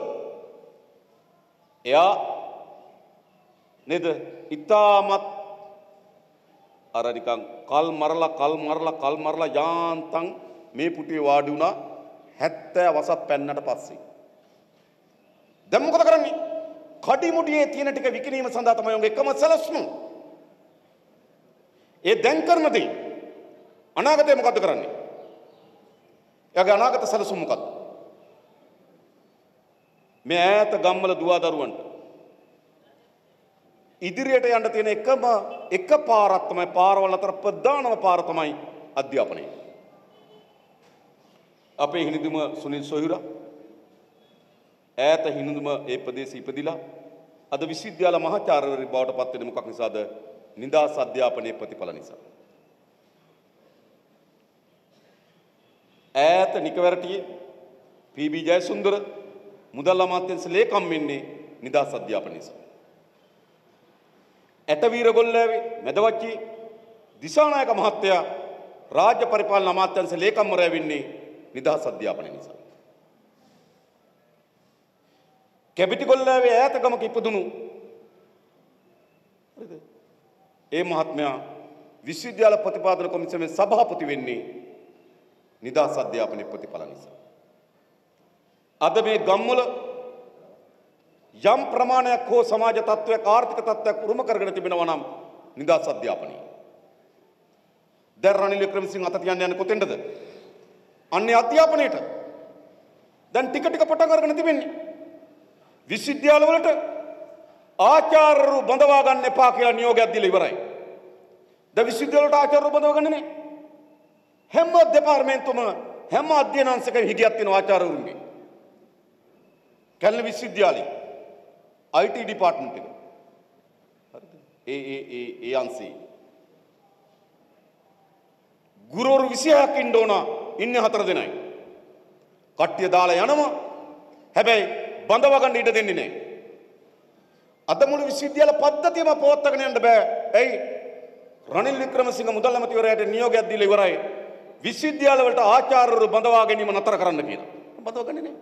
S1: එයා නේද? ඊටමත් අර නිකන් කල් මරලා කල් මරලා කල් මරලා යාන්තම් මේ පුටුවේ වාඩි වුණා හැත්තෑ වසක් පැන්නට පස්සේ. දැන් මොකද කරන්නේ? කඩිමුඩියේ තියෙන ටික විකිණීම සඳහා තමයි උන්ගේ එකම සැලැස්ම. ඒ දැන් කරන දේ අනාගතේ මොකද්ද කරන්නේ? එයාගේ අනාගත සැලසුම මොකද්ද? මේ ඈත ගම්වල දුවා දරුවන්ට ඉදිරියට යන්න තියෙන එකම එක පාරක් තමයි පාරවල් අතර ප්‍රධානම පාර තමයි අධ්‍යාපනය. අපේ හිනිදුම සුනිල් සොයුරා ඈත හිනිදුම ඒ ප්‍රදේශයේ ඉපදිලා අද විශ්වවිද්‍යාල මහාචාර්යවරයෙක් බවට පත් වෙන්නේ මොකක් නිසාද? නිදාස් අධ්‍යාපනයේ ප්‍රතිඵල නිසා. ඈත නිකවැරටියේ පී.බී. ජයසුන්දර මුදල් අමාත්‍යාංශ ලේකම් වෙන්නේ නිදාස් අධ්‍යාපනය නිසා. ඇටවීර ගොල්ලෑවේ මැදවච්චි දිසානායක මහත්තයා රාජ්‍ය පරිපාලන අමාත්‍යාංශ ලේකම්වරයා වෙන්නේ නිදාස් අධ්‍යාපනය නිසා. කැපිටි ගොල්ලෑවේ ඈත ගමක ඉපදුණු හරිද? ඒ මහත්මයා විශ්වවිද්‍යාල ප්‍රතිපාදන කොමිසමේ සභාපති වෙන්නේ නිදාස් අධ්‍යාපනයේ ප්‍රතිඵල නිසා. අද මේ ගම්වල යම් ප්‍රමාණයක් හෝ සමාජ තත්ත්වයක් ආර්ථික තත්ත්වයක් උරුම කරගෙන තිබෙනවා නම් නිදාස් අධ්‍යාපනය. දැන් රනිල් වික්‍රමසිංහ අත තියන්න යන්නේ කොතෙන්ද? අන්නේ අධ්‍යාපනයේට. දැන් ටික ටික පටන් අරගෙන තිබෙන්නේ. විශ්වවිද්‍යාල වලට ආචාර්යවරු බඳවා ගන්න එපා කියලා නියෝගයක් දීලා ඉවරයි. දැන් විශ්වවිද්‍යාල වලට ආචාර්යවරු බඳවා ගන්නේ නැහැ. හැම දෙපාර්තමේන්තුවම හැම අධ්‍යයන අංශයකම හිටියක් තියෙන ආචාර්යවරුන්ගේ. කැලණි විශ්වවිද්‍යාලේ I T ඩිපාර්ට්මන්ට් එක. හරිද? ඒ ඒ ඒ ඒ අංශේ ගුරුවරු විසිහයක් ඉන්න ඕන ඉන්නේ හතර දෙනයි. කට්ටිය දාලා යනවා. හැබැයි බඳව ගන්න ඉඩ දෙන්නේ නැහැ. අද මුළු විශ්වවිද්‍යාල පද්ධතියම පවත්වාගෙන යන්න බෑ. එයි රනිල් වික්‍රමසිංහ මුදල් ඇමතිවරයාට නියෝගයක් දීලා ඉවරයි. විශ්වවිද්‍යාල වලට ආචාර්යවරු බඳවා ගැනීම නතර කරන්න කියලා. බඳව ගන්නේ නැහැ.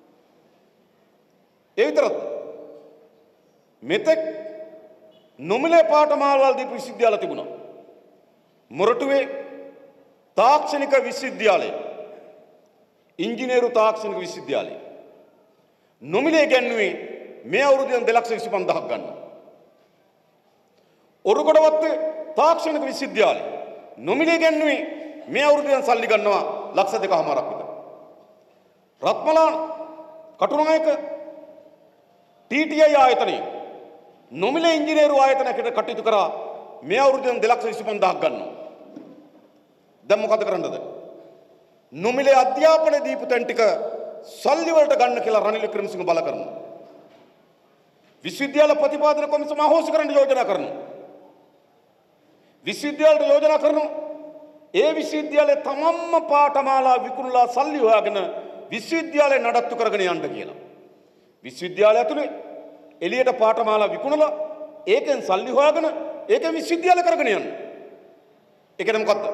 S1: ඒ විතරක් මෙතෙක් නොමිලේ පාඨමාලාවල් දීපු විශ්වවිද්‍යාල තිබුණා. මොරටුවේ තාක්ෂණික විශ්වවිද්‍යාලය, ඉංජිනේරු තාක්ෂණික විශ්වවිද්‍යාලය නොමිලේ ගැන්නුවේ මේ අවුරුද්දෙන් දෙලක්ෂ විසි පන්දාහක් ගන්න. ඔරුගොඩවත්තේ තාක්ෂණික විශ්වවිද්‍යාලය නොමිලේ ගැන්නුවේ මේ අවුරුද්දෙන් සල්ලි ගන්නවා ලක්ෂ දෙකමාරක් විතර. Ratmalana Katunayake T T I ආයතනයේ නොමිලේ ඉංජිනේරු ආයතනයකට කටයුතු කරා මේ අවුරුද්දෙන් දෙලක්ෂ විසි පන්දාහක් ගන්නවා. දැන් මොකද කරන්නද? නොමිලේ අධ්‍යාපනය දීපු තැන් ටික සල්ලි වලට ගන්න කියලා රනිල් වික්‍රමසිංහ බල කරනවා. විශ්වවිද්‍යාල ප්‍රතිපාදන කොමිසම අහෝසි කරන්න යෝජනා කරනවා. විශ්වවිද්‍යාලට යෝජනා කරනවා. ඒ විශ්වවිද්‍යාලයේ තමන්ම පාඨමාලා විකුණලා සල්ලි හොයාගෙන විශ්වවිද්‍යාලය නඩත්තු කරගෙන යන්න කියලා. විශ්වවිද්‍යාලය ඇතුලේ එළියට පාඨමාලා විකුණලා ඒකෙන් සල්ලි හොයාගෙන ඒකෙන් විශ්වවිද්‍යාලය කරගෙන යන්න. ඒකද මොකද්ද?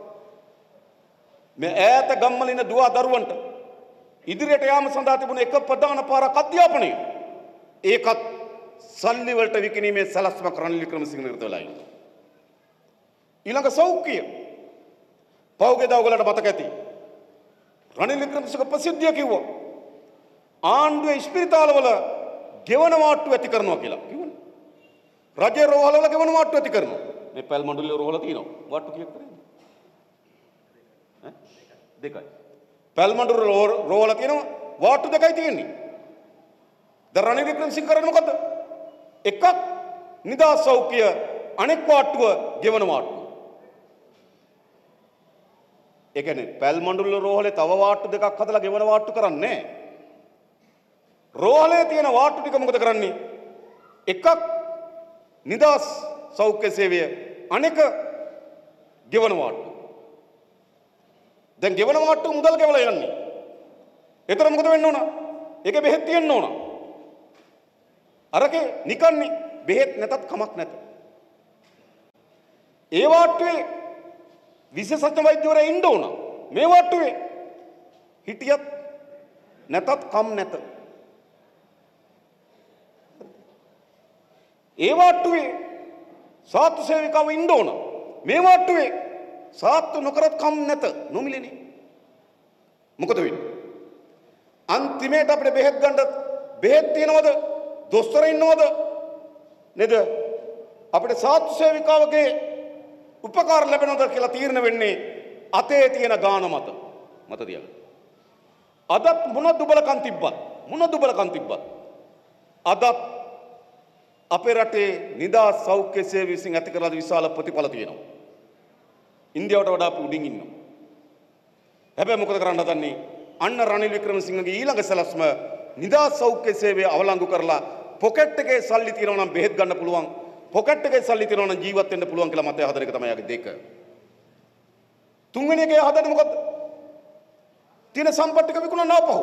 S1: මේ ඈත ගම්වල ඉන්න දුව දරුවන්ට ඉදිරියට යාම සඳහා තිබුණ එක ප්‍රධාන පාරක් අධ්‍යාපනය. ඒකත් සල්ලි වලට විකිණීමේ සලස්මක් රනිල් වික්‍රමසිංහ නිරත වෙලා ඉන්නවා. ඊළඟ සෞඛ්‍ය පෞගේ දවගලට මතක ඇති. රනිල් වික්‍රමසිංහ ප්‍රසිද්ධිය කිව්වා ආණ්ඩුවේ ස්පිරිතාලවල ගෙවන වාට්ටු ඇති කරනවා කියලා කිව්වනේ. රජයේ රෝහල වල ගෙවන වාට්ටු ඇති කරනවා. මේ පැල් මණ්ඩලයේ රෝහල තියෙනවා. වාට්ටු කීයක් කරන්නේ? ඈ දෙකයි. පැල් මණ්ඩලයේ රෝහල තියෙනවා වාට්ටු දෙකයි තියෙන්නේ. දැන් රනිල් වික්‍රමසිංහ කරන්නේ මොකද්ද? එකක් නිදහස් සෞඛ්‍ය අනෙක් වාට්ටුව ගෙවන වාට්ටුව. ඒ කියන්නේ පැල් මණ්ඩලයේ රෝහලේ තව වාට්ටු දෙකක් හදලා ගෙවන වාට්ටු කරන්නේ නැහැ. රෝහලේ තියෙන වාට්ටු ටික මොකද කරන්නේ? එකක් නිදහස් සෞඛ්‍ය සේවය අනෙක ගෙවන වාට්ටු. දැන් ගෙවන වාට්ටු මුදල් ගෙවලා යන්නේ. ඒතර මොකද වෙන්න ඕන? ඒකේ බෙහෙත් තියෙන්න ඕන. අරකේ නිකන්නේ බෙහෙත් නැතත් කමක් නැත. ඒ වාට්ටුවේ විශේෂඥ වෛද්‍යවරයා ඉන්න ඕන. මේ වාට්ටුවේ හිටියත් නැතත් කම් නැත. ඒ වාට්ටුවේ සාත්තු සේවිකාව ඉන්න ඕන. මේ වාට්ටුවේ සාත්තු නොකරත් කම් නැත. නොමිලෙනේ. මොකද වෙන්නේ? අන්තිමේට අපිට බෙහෙත් ගන්න බෙහෙත් තියනවද? දොස්තර ඉන්නවද? නේද? අපිට සාත්තු සේවිකාවගේ උපකාර ලැබෙනවද කියලා තීරණය වෙන්නේ අතේ තියෙන ගාන මත. මත තියාගන්න. අදත් මොන දුබලකම් තිබ්බත් මොන දුබලකම් තිබ්බත් අදත් අපේ රටේ නිදහස් සෞඛ්‍ය සේවය විසින් ඇති කරලා විශාල ප්‍රතිඵල තියෙනවා. ඉන්දියාවට වඩා අපි උඩින් ඉන්නවා. හැබැයි මොකද කරන්න හදන්නේ? අන්න රනිල් වික්‍රමසිංහගේ ඊළඟ සැලැස්ම නිදහස් සෞඛ්‍ය සේවය අවලංගු කරලා පොකට් එකේ සල්ලි තියනවා නම් බෙහෙත් ගන්න පුළුවන්. පොකට් එකේ සල්ලි තියනවා නම් ජීවත් වෙන්න පුළුවන් කියලා මතය හදන එක තමයි යාගේ දෙක. තුන්වෙනි එකේ හදන්නේ මොකද්ද? තියෙන සම්පත් ටික විකුණන්න ආපහු.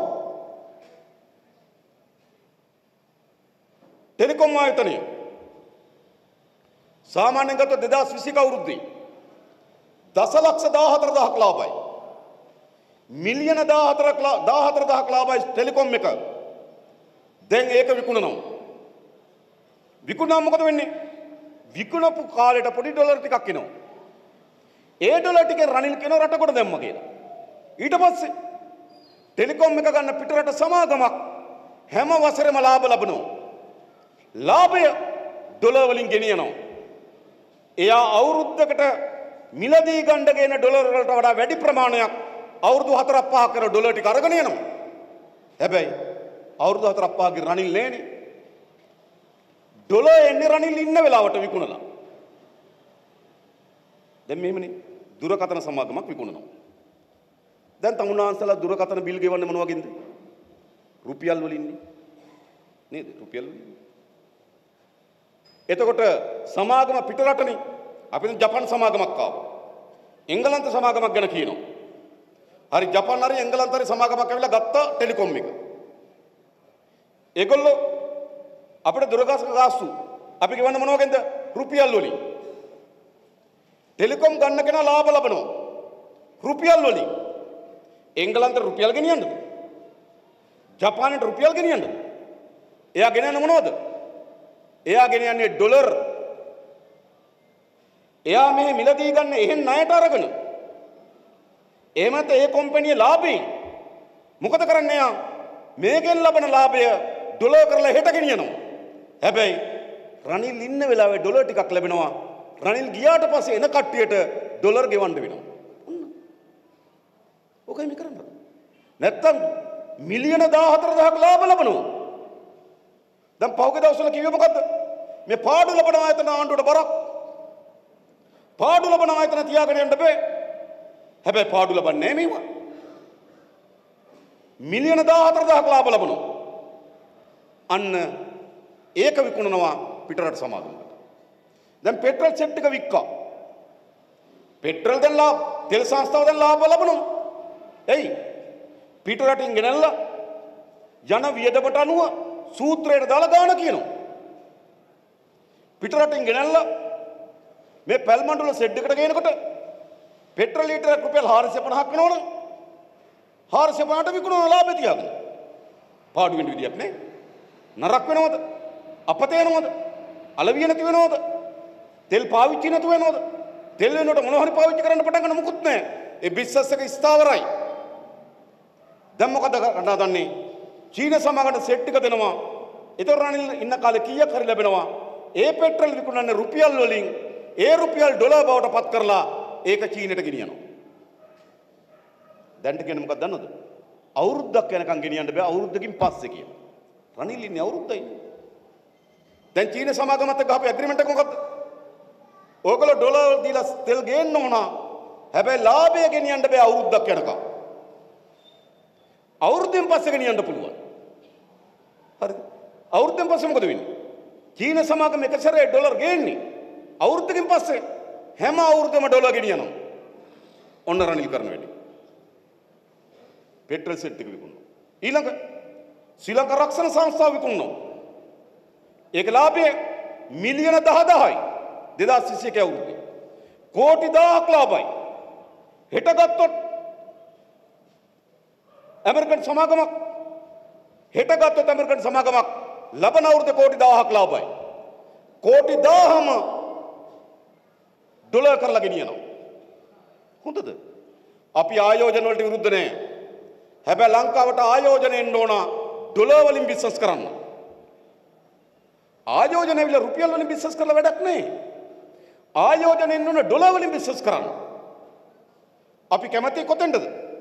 S1: ටෙලිකොම් ආයතනය සාමාන්‍යයෙන් ගත්තොත් දෙදාස් විසික අවුරුද්දේ දසලක්ෂ දාහතර දහසක් ලාභයි. මිලියන දාහතර දහසක් ලාභයි ටෙලිකොම් එක. දැන් ඒක විකුණනවා. විකුණා මොකද වෙන්නේ? විකුණපු කාලෙට පොඩි ඩොලර් ටිකක් එනවා. ඒ ඩොලර් ටිකෙන් රනිල් කියන රට කොට දැම්ම කියලා. ඊට පස්සේ ටෙලිකොම් එක ගන්න පිටරට සමාගමක් හැම වසරෙම ලාභ ලබනවා. ලාභය ඩොලර් වලින් ගෙනියනවා. එයා අවුරුද්දකට මිලදී ගන්න ගෙන ඩොලර් වලට වඩා වැඩි ප්‍රමාණයක් අවුරුදු හතරක් පහක් කර ඩොලර් ටික අරගෙන යනවා. හැබැයි අවුරුදු හතරක් පහක් රනිල් නෑනේ. ඩොලර් එන්නේ රනිල් ඉන්න වෙලාවට විකුණලා. දැන් මෙහෙමනේ දුරකථන සමාගමක් විකුණනවා. දැන් තමුන්නාන්සලා දුරකථන බිල් ගෙවන්නේ මොන වගේද? රුපියල් වලින්නේ. නේද? රුපියල් වලින්. එතකොට සමාගම පිටරටනේ. අපි දැන් ජපාන් සමාගමක් ආවා. එංගලන්ත සමාගමක් ගැන කියනවා. හරි ජපාන් හරි එංගලන්ත හරි සමාගමක් ඇවිල්ලා ගත්තා ටෙලිකොම් එක. ඒගොල්ලෝ අපිට දුරකථන ගාස්තු අපි ගෙවන්න මොන වගේද? රුපියල් වලින්. ටෙලිකොම් ගන්න කෙනා ලාභ ලබනවා. රුපියල් වලින්. එංගලන්ත රුපියල් ගෙනියන්නද? ජපානට රුපියල් ගෙනියන්නද? එයා ගෙනන්නේ මොනවද? එයා ගෙනියන්නේ ඩොලර්. එයා මෙහෙ මිලදී ගන්න එහෙන් ණයට අරගෙන. එහෙමත් ඒ කම්පැනි ලාභයෙන් මොකද කරන්නේ යා? මේකෙන් ලබන ලාභය ඩොලර් කරලා හෙට ගෙනියනවා. හැබැයි රනිල් ඉන්න වෙලාවේ ඩොලර් ටිකක් ලැබෙනවා. රනිල් ගියාට පස්සේ එන කට්ටියට ඩොලර් ගෙවන්න වෙනවා. ඔකයි මේ කරන්නේ. නැත්තම් මිලියන දාහතර දහසක් ලාභ ලබනවා. දැන් පහුගිය දවස්වල කිව්වේ මොකද්ද? මේ පාඩු ලබන ආයතන ආණ්ඩුවට බරක්. පාඩු ලබන ආයතන තියාගෙන යන්න බෑ. හැබැයි පාඩු ලබන්නේ නැහැ මේවා. මිලියන දාහතර දහසක් ලාභ ලබනවා. අන්න ඒක විකුණනවා පිටරට සමාගමකට. දැන් පෙට්‍රල් සෙට් එක වික්කා. පෙට්‍රල් දැන් ලාභ තෙල් සංස්ථාව දැන් ලාභ ලබනවා. එයි පිටරටින් ගෙනල්ලා යන වියදමට අනුව සූත්‍රයට දාලා ගාන කියනවා. පිටරටින් ගෙනල්ලා මේ පැල් මණ්ඩල සෙඩ් එකට ගේනකොට පෙට්‍රල් ලීටරයක් රුපියල් හාරසිය පනහක් වෙනවනේ. හාරසිය පනහට විකුණන ලාභය තියාගෙන. පාඩු වෙන විදියක් නේ. නරක් වෙනවද? අපතේ යනවද? අලවිය නැති වෙනවද? තෙල් පාවිච්චි නැතු වෙනවද? තෙල් වෙනකොට මොනවා හරි පාවිච්චි කරන්න පටන් ගන්න මුකුත් නැහැ. ඒ බිස්නස් එක ස්ථාවරයි. දැන් මොකද කරන්න හදන්නේ? චීන සමාගමට සෙට් එක දෙනවා ඒතර රනිල් ඉන්න කාලේ කීයක් හරි ලැබෙනවා. ඒ පෙට්‍රල් විකුණන්නේ රුපියල් වලින් ඒ රුපියල් ඩොලර් බවට පත් කරලා ඒක චීනෙට ගෙනියනවා. දැන්ට කියන්නේ මොකක්ද දන්නවද? අවුරුද්දක් යනකම් ගෙනියන්න බෑ අවුරුද්දකින් පස්සේ කියන. රනිල් ඉන්නේ අවුරුද්දයි. දැන් චීන සමාගමත් එක්ක අපි ඇග්‍රීමන්ට් එක මොකක්ද? ඕගොල්ලෝ ඩොලර් දීලා තෙල් ගේන්න ඕන. හැබැයි ලාභය ගෙනියන්න බෑ අවුරුද්දක් යනකම්. අවුරුද්දෙන් පස්සේ ගෙනියන්න පුළුවන්. හරිද? අවුරුද්දෙන් පස්සේ මොකද වෙන්නේ? චීන සමාගම එක සැරේ ඩොලර් ගේන්නේ. අවුරුද්දකින් පස්සේ හැම අවුරුද්දෙම ඩොලර් ගෙනියනවා. ඔන්න රනිල් කරන වැඩේ. පෙට්‍රල් සෙට් එක විකුණනවා. ඊළඟ ශ්‍රී ලංකා රක්ෂණ සංස්ථාව විකුණනවා. ඒක ලාභය මිලියන දහදහයි දෙදාස් විසි එක අවුරුද්දේ. කෝටි දහයක් ලාභයි. හෙට ගත්තොත් ඇමරිකන් සමාගමක් හෙට ගත්තොත් ඇමරිකන් සමාගමක් ලබන අවුරුද්දේ කෝටි දහයක් ලාභයි. කෝටි දහයම ඩොලර් කරලා ගෙනියනවා. හොඳද? අපි ආයෝජන වලට විරුද්ධ නැහැ. හැබැයි ලංකාවට ආයෝජන එන්න ඕන ඩොලර් වලින් බිස්නස් කරන්න. ආයෝජන ඇවිල්ලා රුපියල් වලින් බිස්නස් කරලා වැඩක් නැහැ. ආයෝජන එන්න ඕන ඩොලර් වලින් බිස්නස් කරන්න. අපි කැමති කොතෙන්ද?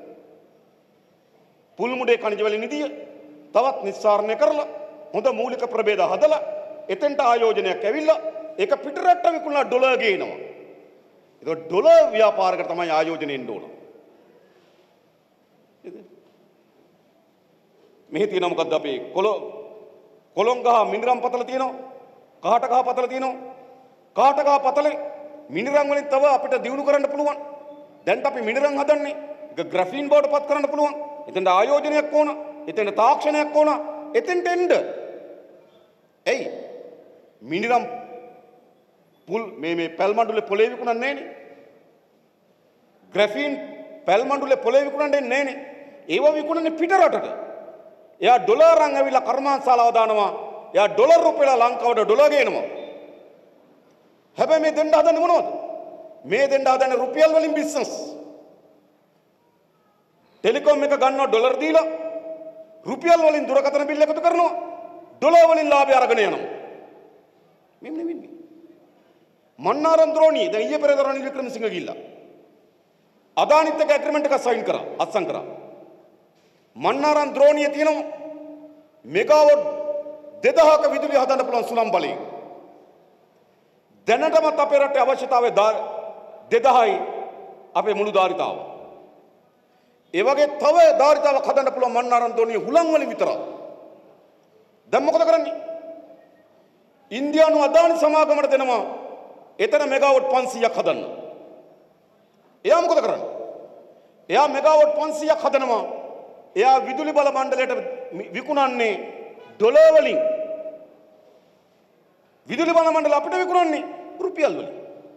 S1: පුල්මුඩේ khනිජ වල නිදිය තවත් නිස්සාරණය කරලා හොඳ මූලික ප්‍රභේද හදලා එතෙන්ට ආයෝජනයක් ඇවිල්ලා ඒක පිටරට විකුණලා ඩොලර් ගේනවා. ඒක ඩොලර් ව්‍යාපාරයකට තමයි ආයෝජනය එන්න ඕන. මෙහි තියෙනවා මොකද්ද අපේ කොළ කොළොන් ගහ මිනිරම් පතල තියෙනවා. කාට ගහ පතල තියෙනවා. කාට ගහ පතලේ මිනිරම් වලින් තව අපිට දිනු කරන්න පුළුවන්. දැන් අපි මිනිරම් හදන්නේ ඒක ග්‍රැෆීන් බවට පත් කරන්න පුළුවන්. එතෙන්ට ආයෝජනයක් ඕන. එතෙන්ට තාක්ෂණයක් ඕන. එතෙන්ට එන්න. එයි මිනිරම් පුල් මේ මේ පැල් මඬුලේ පොලේ විකුණන්නේ නැහනේ. ග්‍රැෆීන් පැල් මඬුලේ පොලේ විකුණන්නේ නැහනේ. ඒව විකුණන්නේ පිට රටට. එයා ඩොලර් අරන් ඇවිල්ලා කර්මාන්තශාලාව දානවා. එයා ඩොලර් රුපියල ලංකාවට ඩොලර් ගේනවා. හැබැයි මේ දෙන්න හදන්නේ මොනවද? මේ දෙන්න හදන්නේ රුපියල් වලින් බිස්නස්. ටෙලිකොම් එක ගන්නවා ඩොලර් දීලා රුපියල් වලින් දුරකථන බිල් එකතු කරනවා. ඩොලර් වලින් ලාභය අරගෙන යනවා. මෙන්න මෙන්න. මන්නාරම් ද්‍රෝණිය දැන් ඊයේ පෙරේද රනිල් වික්‍රමසිංහ ගිහිල්ලා අදානිත් එක්ක ඇග්‍රීමන්ට් එකක් සයින් කරා අත්සන් කරා. මන්නාරම් ද්‍රෝණිය තියෙනවා මෙගාවොට් දෙදහක විදුලිය හදන්න පුළුවන් සුළං බලයෙන්. දැනටමත් අපේ රටේ අවශ්‍යතාවය දෙදහයි අපේ මුළු ධාරිතාව. ඒ වගේ තව ධාරිතාවක් හදන්න පුළුවන් මන්නාරම් ද්‍රෝණිය හුලං වලින් විතරයි. දැන් මොකද කරන්නේ? ඉන්දියානු අදානි සමාගමට දෙනවා එතන මෙගාවොට් පන්සීයක් හදන්න. එයා මොකද කරන්නේ? එයා මෙගාවොට් පන්සීයක් හදනවා. එයා විදුලි බල මණ්ඩලයට විකුණන්නේ ඩොලර් වලින්. විදුලි බල මණ්ඩල අපිට විකුණන්නේ රුපියල් වලින්.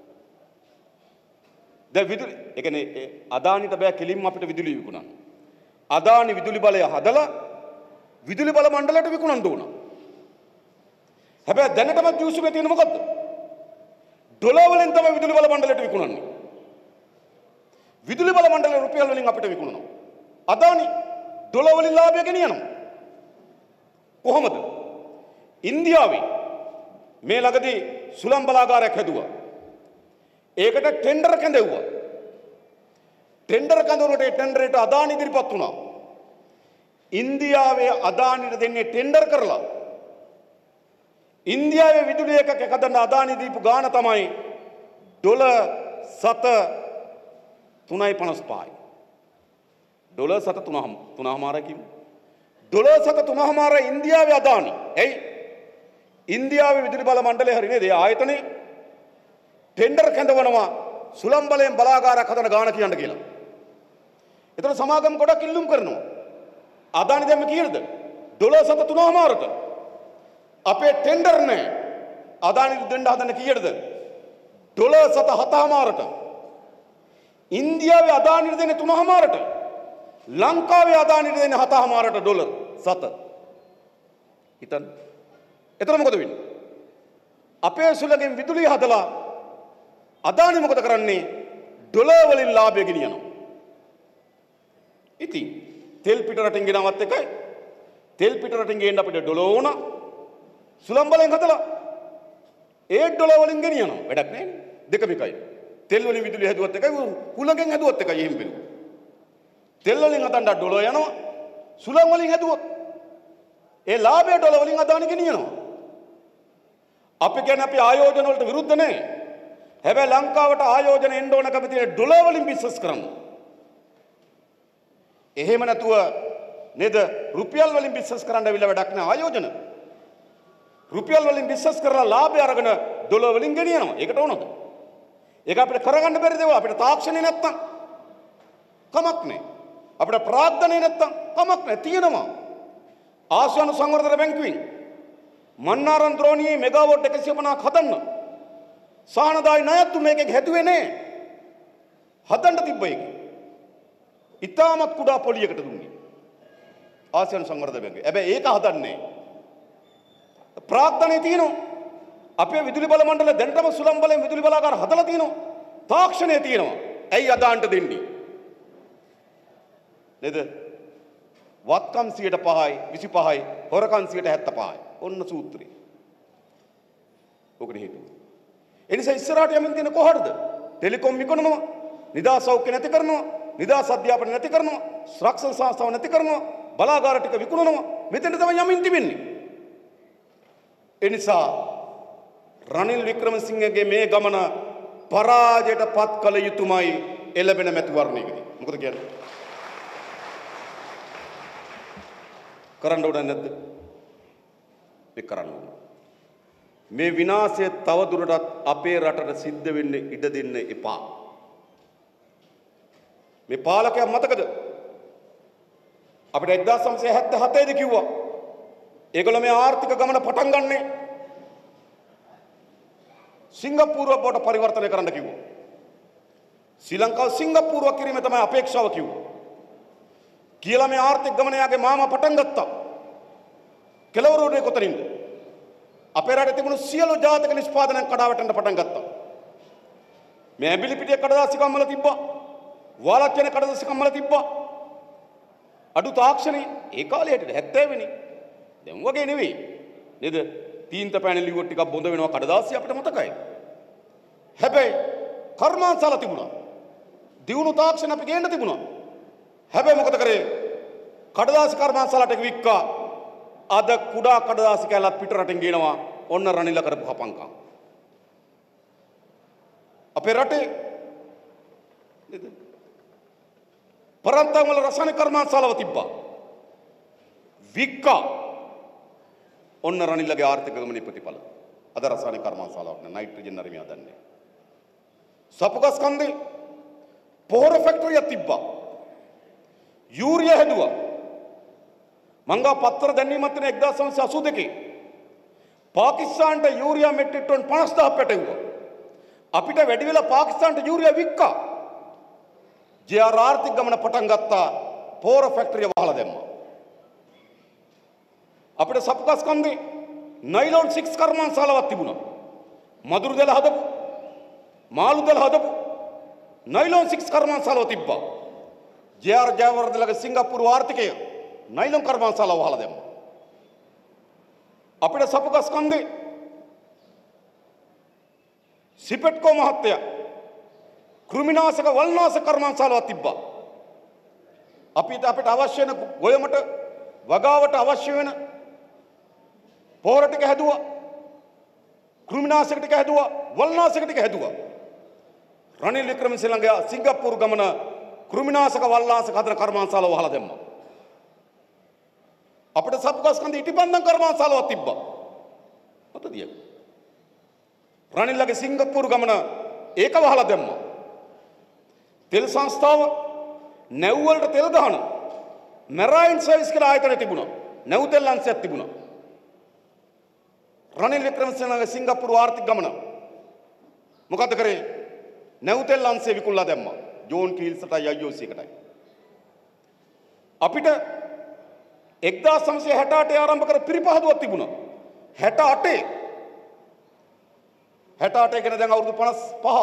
S1: දැන් විදුලි ඒ කියන්නේ අදානිට බෑ කෙලින්ම අපිට විදුලි විකුණන්න. අදානි විදුලි බලය හදලා විදුලි බල මණ්ඩලයට විකුණන්න ඕන. හැබැයි දැනටමත් යූසුපේ තියෙන මොකද්ද? ඩොලර් වලින් තමයි විදුලි බල මණ්ඩලයට විකුණන්නේ. විදුලි බල මණ්ඩලය රුපියල් වලින් අපිට විකුණනවා. අදානි ඩොලර් වලින් ලාභය ගෙනියනවා. කොහොමද? ඉන්දියාවේ මේ ළඟදී සුළං බලාගාරයක් හැදුවා. ඒකට ටෙන්ඩර් කැඳෙව්වා. ටෙන්ඩර් කැඳවුනට ඒ ටෙන්ඩරේට අදානි ඉදිරිපත් වුණා. ඉන්දියාවේ අදානිට දෙන්නේ ටෙන්ඩර් කරලා. ඉන්දියාවේ විදුලි එකක හදන්න අදානි දීපු ගාණ තමයි ඩොලර් සත තුනයි පනස් පහයි. ඩොලර් සත තුනමාරයි කිව්ව. ඩොලර් සත තුනමාරයි ඉන්දියාවේ අදානි. එයි ඉන්දියාවේ විදුලි බල මණ්ඩලය හරි නේද? ඒ ආයතනේ ටෙන්ඩර් කැඳවනවා සුළං බලයෙන් බලාගාරයක් හදන ගාණ කියන්න කියලා. ඒතර සමාගම් ගොඩක් ඉල්ලුම් කරනවා. අදානි දැම්ම කීයද? ඩොලර් සත තුනමාරට. අපේ ටෙන්ඩර් නැහැ. අදානි දෙන්න හදන කීයද? ඩොලර් සත හතමාරට. ඉන්දියාවේ අදානිට දෙන්නේ තුනමාරට. ලංකාවේ අදානිට දෙන්නේ හතමාරට ඩොලර් සත. හිතන්න. එතන මොකද වෙන්නේ? අපේ සුළඟෙන් විදුලිය හදලා අදානි මොකද කරන්නේ? ඩොලර් වලින් ලාභය ගෙනියනවා. ඉතින් තෙල් පිට රටින් ගෙනවත් එකයි තෙල් පිට රටින් ගේන්න අපිට ඩොලර් ඕන. සුළං බලෙන් හදලා ඒ ඩොලර් වලින් ගෙනියනවා. වැඩක් නැහැ නේ. දෙකම එකයි. තෙල් වලින් විදුලිය හැදුවත් එකයි හුලඟෙන් හැදුවත් එකයි එහෙම වෙනවා. තෙල් වලින් හදන්න ඩොලර් යනවා. සුළං වලින් හැදුවොත් ඒ ලාභය ඩොලර් වලින් අදාන ගෙනියනවා. අපි කියන්නේ අපි ආයෝජන වලට විරුද්ධ නැහැ. හැබැයි ලංකාවට ආයෝජන එන්න ඕන කම තියෙන ඩොලර් වලින් බිස්නස් කරන්න. එහෙම නැතුව නේද රුපියල් වලින් බිස්නස් කරන්න ඇවිල්ලා වැඩක් නෑ ආයෝජන. රුපියල් වලින් බිස්නස් කරලා ලාභය අරගෙන ඩොලර් වලින් ගෙනියනවා. ඒකට ඕනද? ඒක අපිට කරගන්න බැරි දේවල් අපිට තාක්ෂණේ නැත්තම් කමක් නෑ. අපිට ප්‍රාග්ධනය නැත්තම් කමක් නෑ තියෙනවා. ආසියානු සංවර්ධන බැංකුවෙන් මන්නාරම් ද්‍රෝණියේ මෙගාවොට් එකසිය පනහක් හදන්න සානදායි ණයක් දුන්න එකක් හැදුවේ නෑ. හදන්න තිබ්බ එක. ඉතාමත් කුඩා පොලියකට දුන්නේ. ආසියානු සංවර්ධන බැංකුව. හැබැයි ඒක හදන්නේ ප්‍රාග්ධනය තියෙනවා. අපේ විදුලි බල මණ්ඩල දැනටම සුළං බලෙන් විදුලි බලාගාර හදලා තියෙනවා. තාක්ෂණය තියෙනවා. ඇයි අදාන්ට දෙන්නේ? නේද? වත්කම් සියයට පහයි විසිපහයි හොරකම් සියයට හැත්තපහයි. ඔන්න සූත්‍රය. ඔකට හේතුව. ඒ නිසා ඉස්සරහට යමින් තියෙන කොහටද? ටෙලිකොම් විකුණනවා, නිදා සෞඛ්‍ය නැති කරනවා, නිදාස් අධ්‍යාපන නැති කරනවා, ශ්‍රක්ෂණ සංස්ථාව නැති කරනවා, බලාගාර ටික විකුණනවා. මෙතන තමයි යමින් තිබෙන්නේ. ඒ නිසා රනිල් වික්‍රමසිංහගේ මේ ගමන පරාජයට පත් කළ යුතුමයි එළබෙන මැතිවරණයකදී. මොකද කියන්නේ? කරන්න ඕන නැද්ද? මේ කරන්න ඕන. මේ විනාශය තව දුරටත් අපේ රටට සිද්ධ වෙන්න ඉඩ දෙන්න එපා. මේ පාලකයා මතකද? අපිට එක්දාස් නවසිය හැත්තෑ දී කිව්වා. ඒගොල්ලෝ මේ ආර්ථික ගමන පටන් ගන්නේ සිංගප්පූරුව බවට පරිවර්තනය කරන්න කිව්වා. ශ්‍රී ලංකාව සිංගප්පූරුව කිරීම තමයි අපේක්ෂාව කිව්වා. කියලා මේ ආර්ථික ගමන යාගේ මාමා පටන් ගත්තා. කෙලවරුනේ කොතනින්ද? අපේ රටේ තිබුණු සියලු ජාතක නිෂ්පාදනයන් කඩාවැටෙන්න පටන් ගත්තා. මේ ඇඹිලි පිටිය කඩදාසි කම්මල තිබ්බා. වාලක් කියන කඩදාසි කම්මල තිබ්බා. අඩු තාක්ෂණේ ඒ කාලේට හැත්තෑ වෙනි. දැන් වගේ නෙවෙයි. නේද? තීන්ත පැනල් ලියුව ටිකක් බොඳ වෙනවා කඩදාසි අපිට මතකයි. හැබැයි කර්මාන්තසල තිබුණා. දියුණු තාක්ෂණ අපි ගේන්න තිබුණා. හැබැයි මොකද කරේ? කඩදාසි කර්මාන්තසලට වික්කා. අද කුඩා කඩදාසි කැලක් පිට රටින් ගේනවා. ඔන්න රනිල කරපු හපංකම්. අපේ රටේ නේද? පරන්තම් වල රසායනික කර්මාන්තසලව තිබ්බා. වික්කා. ඔන්න රනිල්ලගේ ආර්ථික ගමනේ ප්‍රතිඵල. අද රසායනික කර්මාන්තශාලාවක් නෑ නයිට්‍රජන් අරමිය හදන්නේ. සපුගස් කන්දේ පොහොර ෆැක්ටරියක් තිබ්බා. යූරියා හැදුවා. මංගා පත්තර දැන්වීමක් තියෙන එක්දාස් නවසිය අසූ දෙකේ පාකිස්තානට යූරියා මෙට්‍රික් ටන් පනස් දහසක් පැටවුවා. අපිට වැඩි වෙලා පාකිස්තානට යූරියා වික්කා. ජේ ආර් ආර්ථික ගමන පටන් ගත්තා. පොහොර ෆැක්ටරිය වහලා දැම්මා. අපිට සපුගස් කන්දේ නයිලොන් සික්ස් කර්මාන්තශාලාවක් තිබුණා. මදුරු දෙල හදපු, මාළු දෙල හදපු නයිලොන් සික්ස් කර්මාන්තශාලාව තිබ්බා. ජේ ආර් ජයවර්ධනගේ සිංගප්පූරු ආර්ථිකය නයිලොන් කර්මාන්තශාලාව වහලා දැම්මා. අපිට සපුගස් කන්දේ සිපෙට්කෝ මහත්තයා කෘමිනාශක වල්නාශක කර්මාන්තශාලාවක් තිබ්බා. අපිට අපිට අවශ්‍ය වෙන ගොයමට වගාවට අවශ්‍ය වෙන පොහොර ටික හැදුවා. කෘමිනාශක ටික හැදුවා. වල්නාශක ටික හැදුවා. රනිල් වික්‍රමසිංහගේ සිංගප්පූරු ගමන කෘමිනාශක වල්නාශක හදන කර්මාන්තශාලාව වහලා දැම්මා. අපිට සපුගස් කන්දේ ඉටිපන්දම් කර්මාන්තශාලාවක් තිබ්බා. මොකදද? රනිල්ලගේ සිංගප්පූරු ගමන ඒක වහලා දැම්මා. තෙල් සංස්ථාව නැව් වලට තෙල් ගහන මැරයින් සර්විස් කියලා ආයතනයක් තිබුණා. නැව් තෙල් අංශයක් තිබුණා. රනිල් වික්‍රමසිංහගේ සිංගප්පූරු ආර්ථික ගමන මොකද කරේ? නැව් තෙල් අංශය විකුණලා දැම්මා. ජෝන් කීල්ස්ටයි අයි ඕ සී එකටයි. අපිට එක්දාස් නවසිය හැට අටේ ආරම්භ කර පිරිපහදුවක් තිබුණා. හැට අටේ හැට අටේ කියන දැන් අවුරුදු පනස් පහ.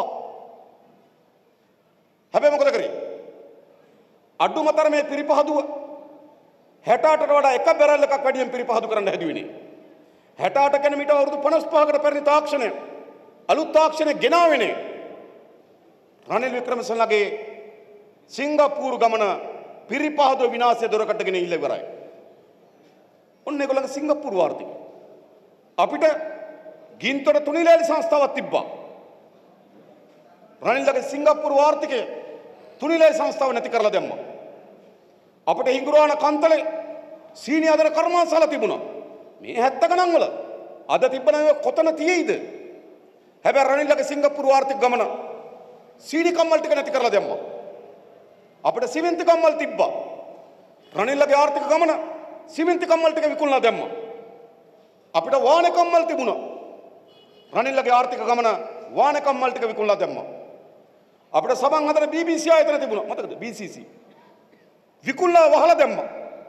S1: හැබැයි මොකද කරේ? අඩුම තරමේ පිරිපහදුව හැට අටට වඩා එක බැරල් එකක් වැඩියෙන් පිරිපහදු කරන්න හැදුවේ නේ. හැට අට කියන මීට අවුරුදු පනස් පහකට පැරණි තාක්ෂණය අලුත් තාක්ෂණය ගෙනාවෙනේ රනිල් වික්‍රමසිංහගේ සිංගප්පූරු ගමන පිරිපහදුව විනාශය දොරකඩගෙන ඉල්ල ඉවරයි. ඔන්න ඒගොල්ලන්ගේ සිංගප්පූරු ආර්ථිකය. අපිට ගින්තොට තුනිලෑලි සංස්ථාවක් තිබ්බා. රනිල්ගේ සිංගප්පූරු ආර්ථිකය තුනිලෑලි සංස්ථාව නැති කරලා දැම්මා. අපිට හිඟුරාන කන්තලේ සීනි අදන කර්මාන්තශාලා තිබුණා. මේ හැත්ත ගණන් වල අද තිබ්බනම් කොතන තියෙයිද? හැබැයි රනිල්ගේ සිංගප්පූරු ආර්ථික ගමන සීනි කම්මල් ටික නැති කරලා දැම්මා. අපිට සිමෙන්ති කම්මල් තිබ්බා. රනිල්ගේ ආර්ථික ගමන සිමෙන්ති කම්මල් ටික විකුණලා දැම්මා. අපිට වාහන කම්මල් තිබුණා. රනිල්ගේ ආර්ථික ගමන වාහන කම්මල් ටික විකුණලා දැම්මා. අපිට සබන් හදන බී බී සී ආයතන තිබුණා. මතකද? බී සී සී විකුණලා වහලා දැම්මා.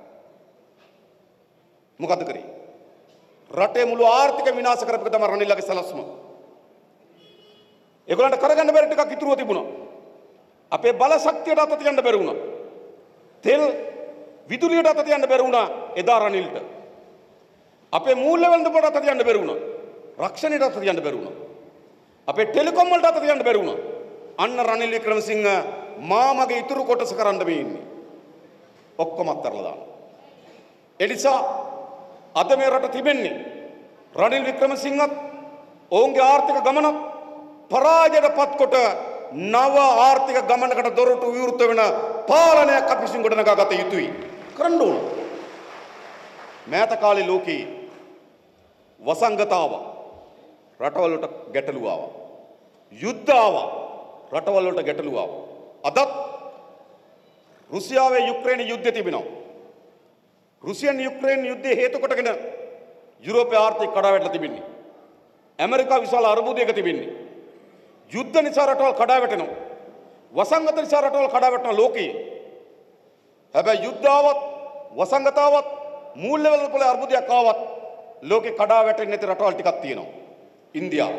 S1: මොකද කරේ? රටේ මුළු ආර්ථික විනාශ කරපු එක තමයි රනිල්ගේ සලස්ම. ඒගොල්ලන්ට කරගන්න බැරි ටිකක් ඉතුරුව තිබුණා. අපේ බල ශක්තියට අත තියන්න බැරි වුණා. තෙල් විදුලියට අත තියන්න බැරි වුණා එදා රනිල්ට. අපේ මූල්‍ය වෙළඳපොළට අත තියන්න බැරි වුණා. රක්ෂණයට අත තියන්න බැරි වුණා. අපේ ටෙලිකොම් වලට අත තියන්න බැරි වුණා. අන්න රනිල් වික්‍රමසිංහ මාමගේ ඉතුරු කොටස කරන්න මේ ඉන්නේ. ඔක්කොම අත්හැරලා දාන්න. ඒ නිසා අද මේ රට තිබෙන්නේ රනිල් වික්‍රමසිංහත් ඔවුන්ගේ ආර්ථික ගමන පරාජයට පත්කොට නව ආර්ථික ගමනකට දොරටු විවෘත වෙන පාලනයක් අපි විසින් ගොඩනගා ගත යුතුයි. කරන්න ඕන. මෑත කාලේ ලෝකේ වසංගතාව රටවල් වලට ගැටලු ආවා. යුද්ධ ආවා. රටවල් වලට ගැටලු ආවා. අදත් රුසියාවේ යුක්‍රේන යුද්ධය තිබෙනවා. රුසියන් යුක්‍රේන යුද්ධය හේතු කොටගෙන යුරෝපයේ ආර්ථික කඩාවැටලා තිබෙන්නේ. ඇමරිකාව විශාල අර්බුදයක තිබෙන්නේ. යුද්ධ නිසා රටවල් කඩා වැටෙනවා. වසංගත නිසා රටවල් කඩා වැටෙනවා ලෝකයේ. හැබැයි යුද්ධ ආවත් වසංගත ආවත් මූල්‍ය වෙළඳපොලේ අර්බුදයක් ආවත් ලෝකේ කඩා වැටෙන්නේ නැති රටවල් ටිකක් තියෙනවා. ඉන්දියාව,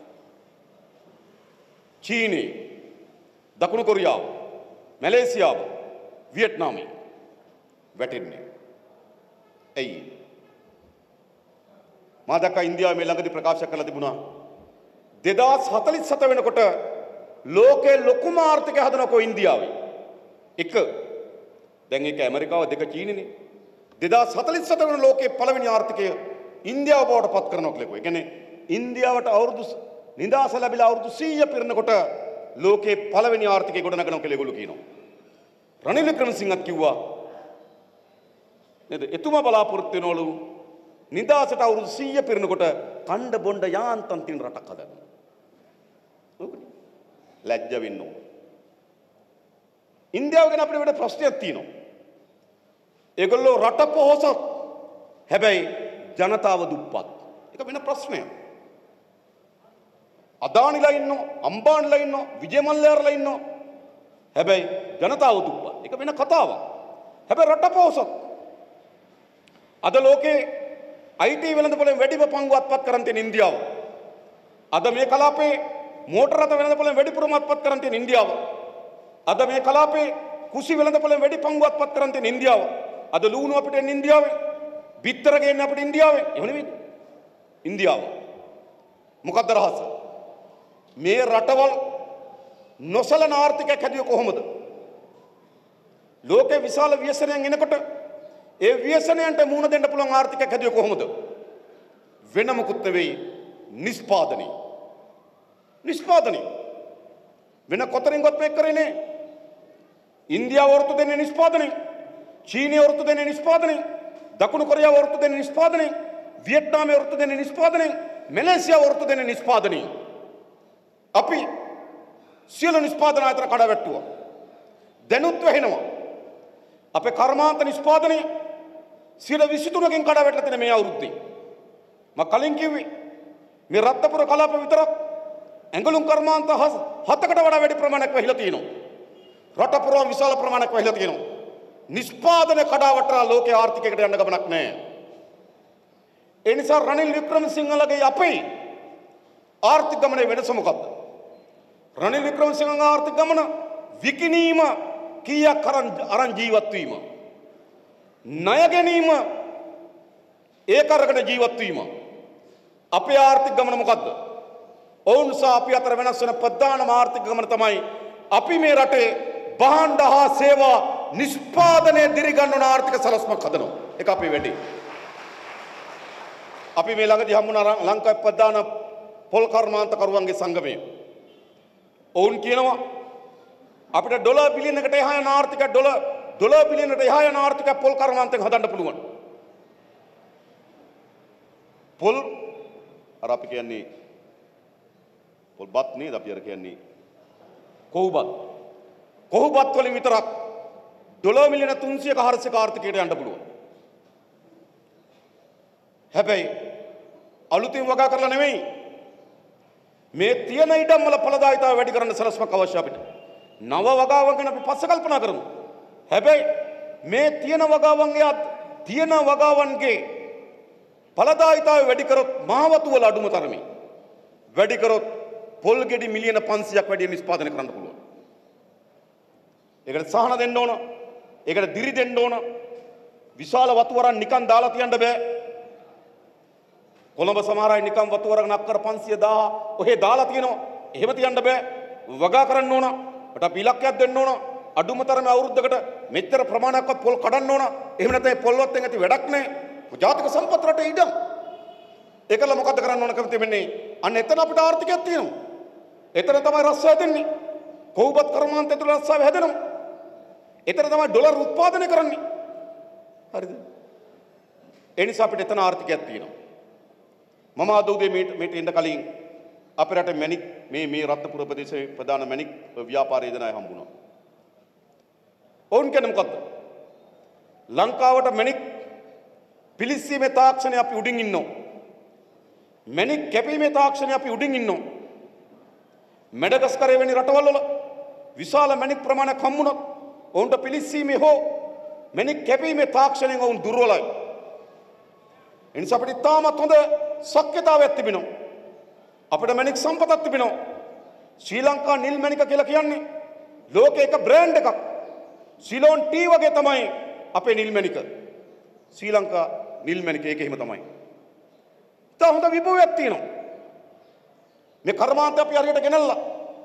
S1: චීනය, දකුණු කොරියාව, මැලේසියාව, වියට්නාමය වැටෙන්නේ. ඇයි? මා දැක්කා ඉන්දියාව මේ ළඟදී ප්‍රකාශ කළා තිබුණා දෙදාස් හතලිස් හත වෙනකොට ලෝකේ ලොකුම ආර්ථිකය හදනකෝ ඉන්දියාවේ. එක. දැන් ඒක ඇමරිකාව දෙක චීනනේ. දෙදාස් හතලිස් හත වෙන ලෝකේ පළවෙනි ආර්ථිකය ඉන්දියාව බවට පත් කරනවා කියලා කිව්වා. ඒ කියන්නේ ඉන්දියාවට අවුරුදු නිදාස ලැබිලා අවුරුදු සීය පිරෙනකොට ලෝකේ පළවෙනි ආර්ථිකය ගොඩනගනවා කියලා ඒගොල්ලෝ කියනවා. රනිල් වික්‍රමසිංහත් කිව්වා නේද? එතුමා බලාපොරොත්තු වෙනවලු නිදාසට අවුරුදු සීය පිරෙනකොට කණ්ඩ බොණ්ඩ යාන්තම් තියෙන රටක් හදන්න. ලැජ්ජ වෙන්න ඕන. ඉන්දියාව ගැන අපිට වෙන ප්‍රශ්නයක් තියෙනවා. ඒගොල්ලෝ රට පොහොසත් හැබැයි ජනතාව දුප්පත්. ඒක වෙන ප්‍රශ්නයක්. අදානිලා ඉන්නවා, අම්බානිලා ඉන්නවා, විජය මල්ලයාරලා ඉන්නවා. හැබැයි ජනතාව දුප්පත්. ඒක වෙන කතාවක්. හැබැයි රට පොහොසත්. අද ලෝකේ I T වෙළඳපොලෙන් වැඩිම පංගුව අත්පත් කරන් තියෙන ඉන්දියාව. අද මේ කලාපේ මෝටර රථ වෙළඳපොලෙන් වැඩිපුරම අත්පත් කරන් තියෙන ඉන්දියාව. අද මේ කලාපේ කුසි වෙළඳපොලෙන් වැඩි පංගුව අත්පත් කරන් තියෙන ඉන්දියාව. අද ලූණු අපිට එන්නේ ඉන්දියාවෙන්. බිත්තර ගේන්නේ අපිට ඉන්දියාවෙන්. එහෙම නෙවෙයි. ඉන්දියාව. මොකක්ද රහස? මේ රටවල් නොසලන ආර්ථිකයක් හැදුවේ කොහොමද? ලෝකේ විශාල ව්‍යසනයන් එනකොට ඒ ව්‍යසනයන්ට මුහුණ දෙන්න පුළුවන් ආර්ථිකයක් හැදුවේ කොහොමද? වෙන මොකුත් නෙවෙයි නිෂ්පාදනය. නිෂ්පාදනය. වෙන කොතරින්වත් මේක කරේ නෑ. ඉන්දියාව වර්තු දෙන්නේ නිෂ්පාදනය. චීනය වර්තු දෙන්නේ නිෂ්පාදනය. දකුණු කොරියාව වර්තු දෙන්නේ නිෂ්පාදනය. වියට්නාමය වර්තු දෙන්නේ නිෂ්පාදනය. මැලේසියාව වර්තු දෙන්නේ නිෂ්පාදනය. අපි සියලු නිෂ්පාදන ආයතන කඩාවැට්ටුවා. දැනුත් වැහෙනවා. අපේ කර්මාන්ත නිෂ්පාදනය සියයට විසි තුනකින් කඩාවැටලා තියෙන මේ අවුරුද්දේ. මම කලින් කිව්වේ මේ රත්නපුර කලාප විතරක් ඇඟලුම් කර්මාන්ත හතකට වඩා වැඩි ප්‍රමාණයක් වැහිලා තියෙනවා. රට පුරාම විශාල ප්‍රමාණයක් වැහිලා තියෙනවා. නිෂ්පාදන කඩාවැටලා ලෝකයේ ආර්ථිකයකට යන්න ගමනක් නැහැ. ඒ නිසා රනිල් වික්‍රමසිංහලගේ අපේ ආර්ථික ගමනේ වෙනස මොකක්ද? රනිල් වික්‍රමසිංහගේ ආර්ථික ගමන විකිණීම කීයක් අරන් ජීවත් වීම, ණය ගැනීම ඒක අරගෙන ජීවත් වීම, අපේ ආර්ථික ගමන මොකද්ද? ඔවුන් සහ අපි අතර වෙනස් වෙන ප්‍රධානම ආර්ථික ගමන තමයි අපි මේ රටේ භාණ්ඩ හා සේවා නිෂ්පාදනය දිරිගන්වන ආර්ථික සලස්මක් හදනවා. ඒක අපේ වැඩේ. අපි මේ ළඟදී හම්බුණා ලංකාවේ ප්‍රධාන පොල් කර්මාන්තකරුවන්ගේ සංගමය. ඔවුන් කියනවා අපිට ඩොලර් බිලියනකට එහා යන ආර්ථික ඩොලර් ඩොලර් බිලියනකට එහා යන ආර්ථික පොල් කර්මාන්තයෙන් හදන්න පුළුවන්. පොල් අර අපි කියන්නේ පොල් බත් නේද අපි අර කියන්නේ කොහු බත්. කොහු බත් වලින් විතරක් ඩොලර් මිලියන තුන්සියක හාරසියක ආර්ථිකයට යන්න පුළුවන්. හැබැයි අලුතින් වගා කරලා නෙමෙයි මේ තියෙන ඉඩම් වල ඵලදායීතාවය වැඩි කරන්න සලස්මක් අවශ්‍ය අපිට. නව වගාවන් ගැන අපි පස්සේ කල්පනා කරමු. හැබැයි මේ තියෙන වගාවන්ගේ තියෙන වගාවන්ගේ ඵලදායීතාවය වැඩි කරොත් මහවතු වල අඩුම තරමේ වැඩි කරොත් පොල් ගෙඩි මිලියන පන්සියයක් වැඩි නිෂ්පාදනය කරන්න පුළුවන්. ඒකට සහන දෙන්න ඕන. ඒකට දිරි දෙන්න ඕන. විශාල වතුවරන් නිකන් දාලා තියන්න බෑ. කොළඹ සමහර අය නිකන් වතුවරක් නක්කර පන්සිය දාහ ඔහෙ දාලා තියෙනවා. එහෙම තියන්න බෑ. වගා කරන්න ඕන. වට අපි ඉලක්කයක් දෙන්න ඕන. අඩුම තරමේ අවුරුද්දකට මෙච්චර ප්‍රමාණයක්වත් පොල් කඩන්න ඕන. එහෙම නැත්නම් පොල්වත් එන් ඇති වැඩක් නැහැ. ජාතික සම්පත් රටේ ඉඩම්. ඒකල මොකද කරන්න ඕන කම තිබෙන්නේ? අන්න එතන අපිට ආර්ථිකයක් තියෙනවා. එතන තමයි රස්සාව දෙන්නේ. කොහොබත් කර්මාන්තය තුළ රස්සාව හැදෙනවා. එතන තමයි ඩොලර් උත්පාදනය කරන්නේ. හරිද? ඒ නිසා අපිට එතන ආර්ථිකයක් තියෙනවා. මම අද උදේ මේ මේට එන්න කලින් අපේ රටේ මැණික් මේ මේ රත්නපුර ප්‍රදේශයේ ප්‍රධාන මැණික් ව්‍යාපාරී දෙන අය හම්බුණා. ඔවුන් කියන්නේ මොකද්ද? ලංකාවට මැණික් පිලිස්සීමේ තාක්ෂණය අපි උඩින් ඉන්නවා. මැණික් කැපීමේ තාක්ෂණය අපි උඩින් ඉන්නවා. මැඩගස්කරේ වැනි රටවල් වල විශාල මැණික් ප්‍රමාණයක් හම්බුනොත් ඔවුන්ට පිලිස්සීමේ හෝ මැණික් කැපීමේ තාක්ෂණයෙන් ඔවුන් දුර්වලයි. එනිසා අපිට ඉතාමත් හොඳ ශක්්‍යතාවයක් තිබෙනවා. අපිට මැණික් සම්පතක් තිබෙනවා. ශ්‍රී ලංකා නිල් මැණික කියලා කියන්නේ ලෝකේ එක බ්‍රෑන්ඩ් එකක්. සිලෝන් ටී වගේ තමයි අපේ නිල් මැණික. ශ්‍රී ලංකා නිල් මැණික ඒක එහෙම තමයි. තා හොඳ විභවයක් තියෙනවා. මේ කර්මාන්තය අපි හරියට ගෙනල්ලා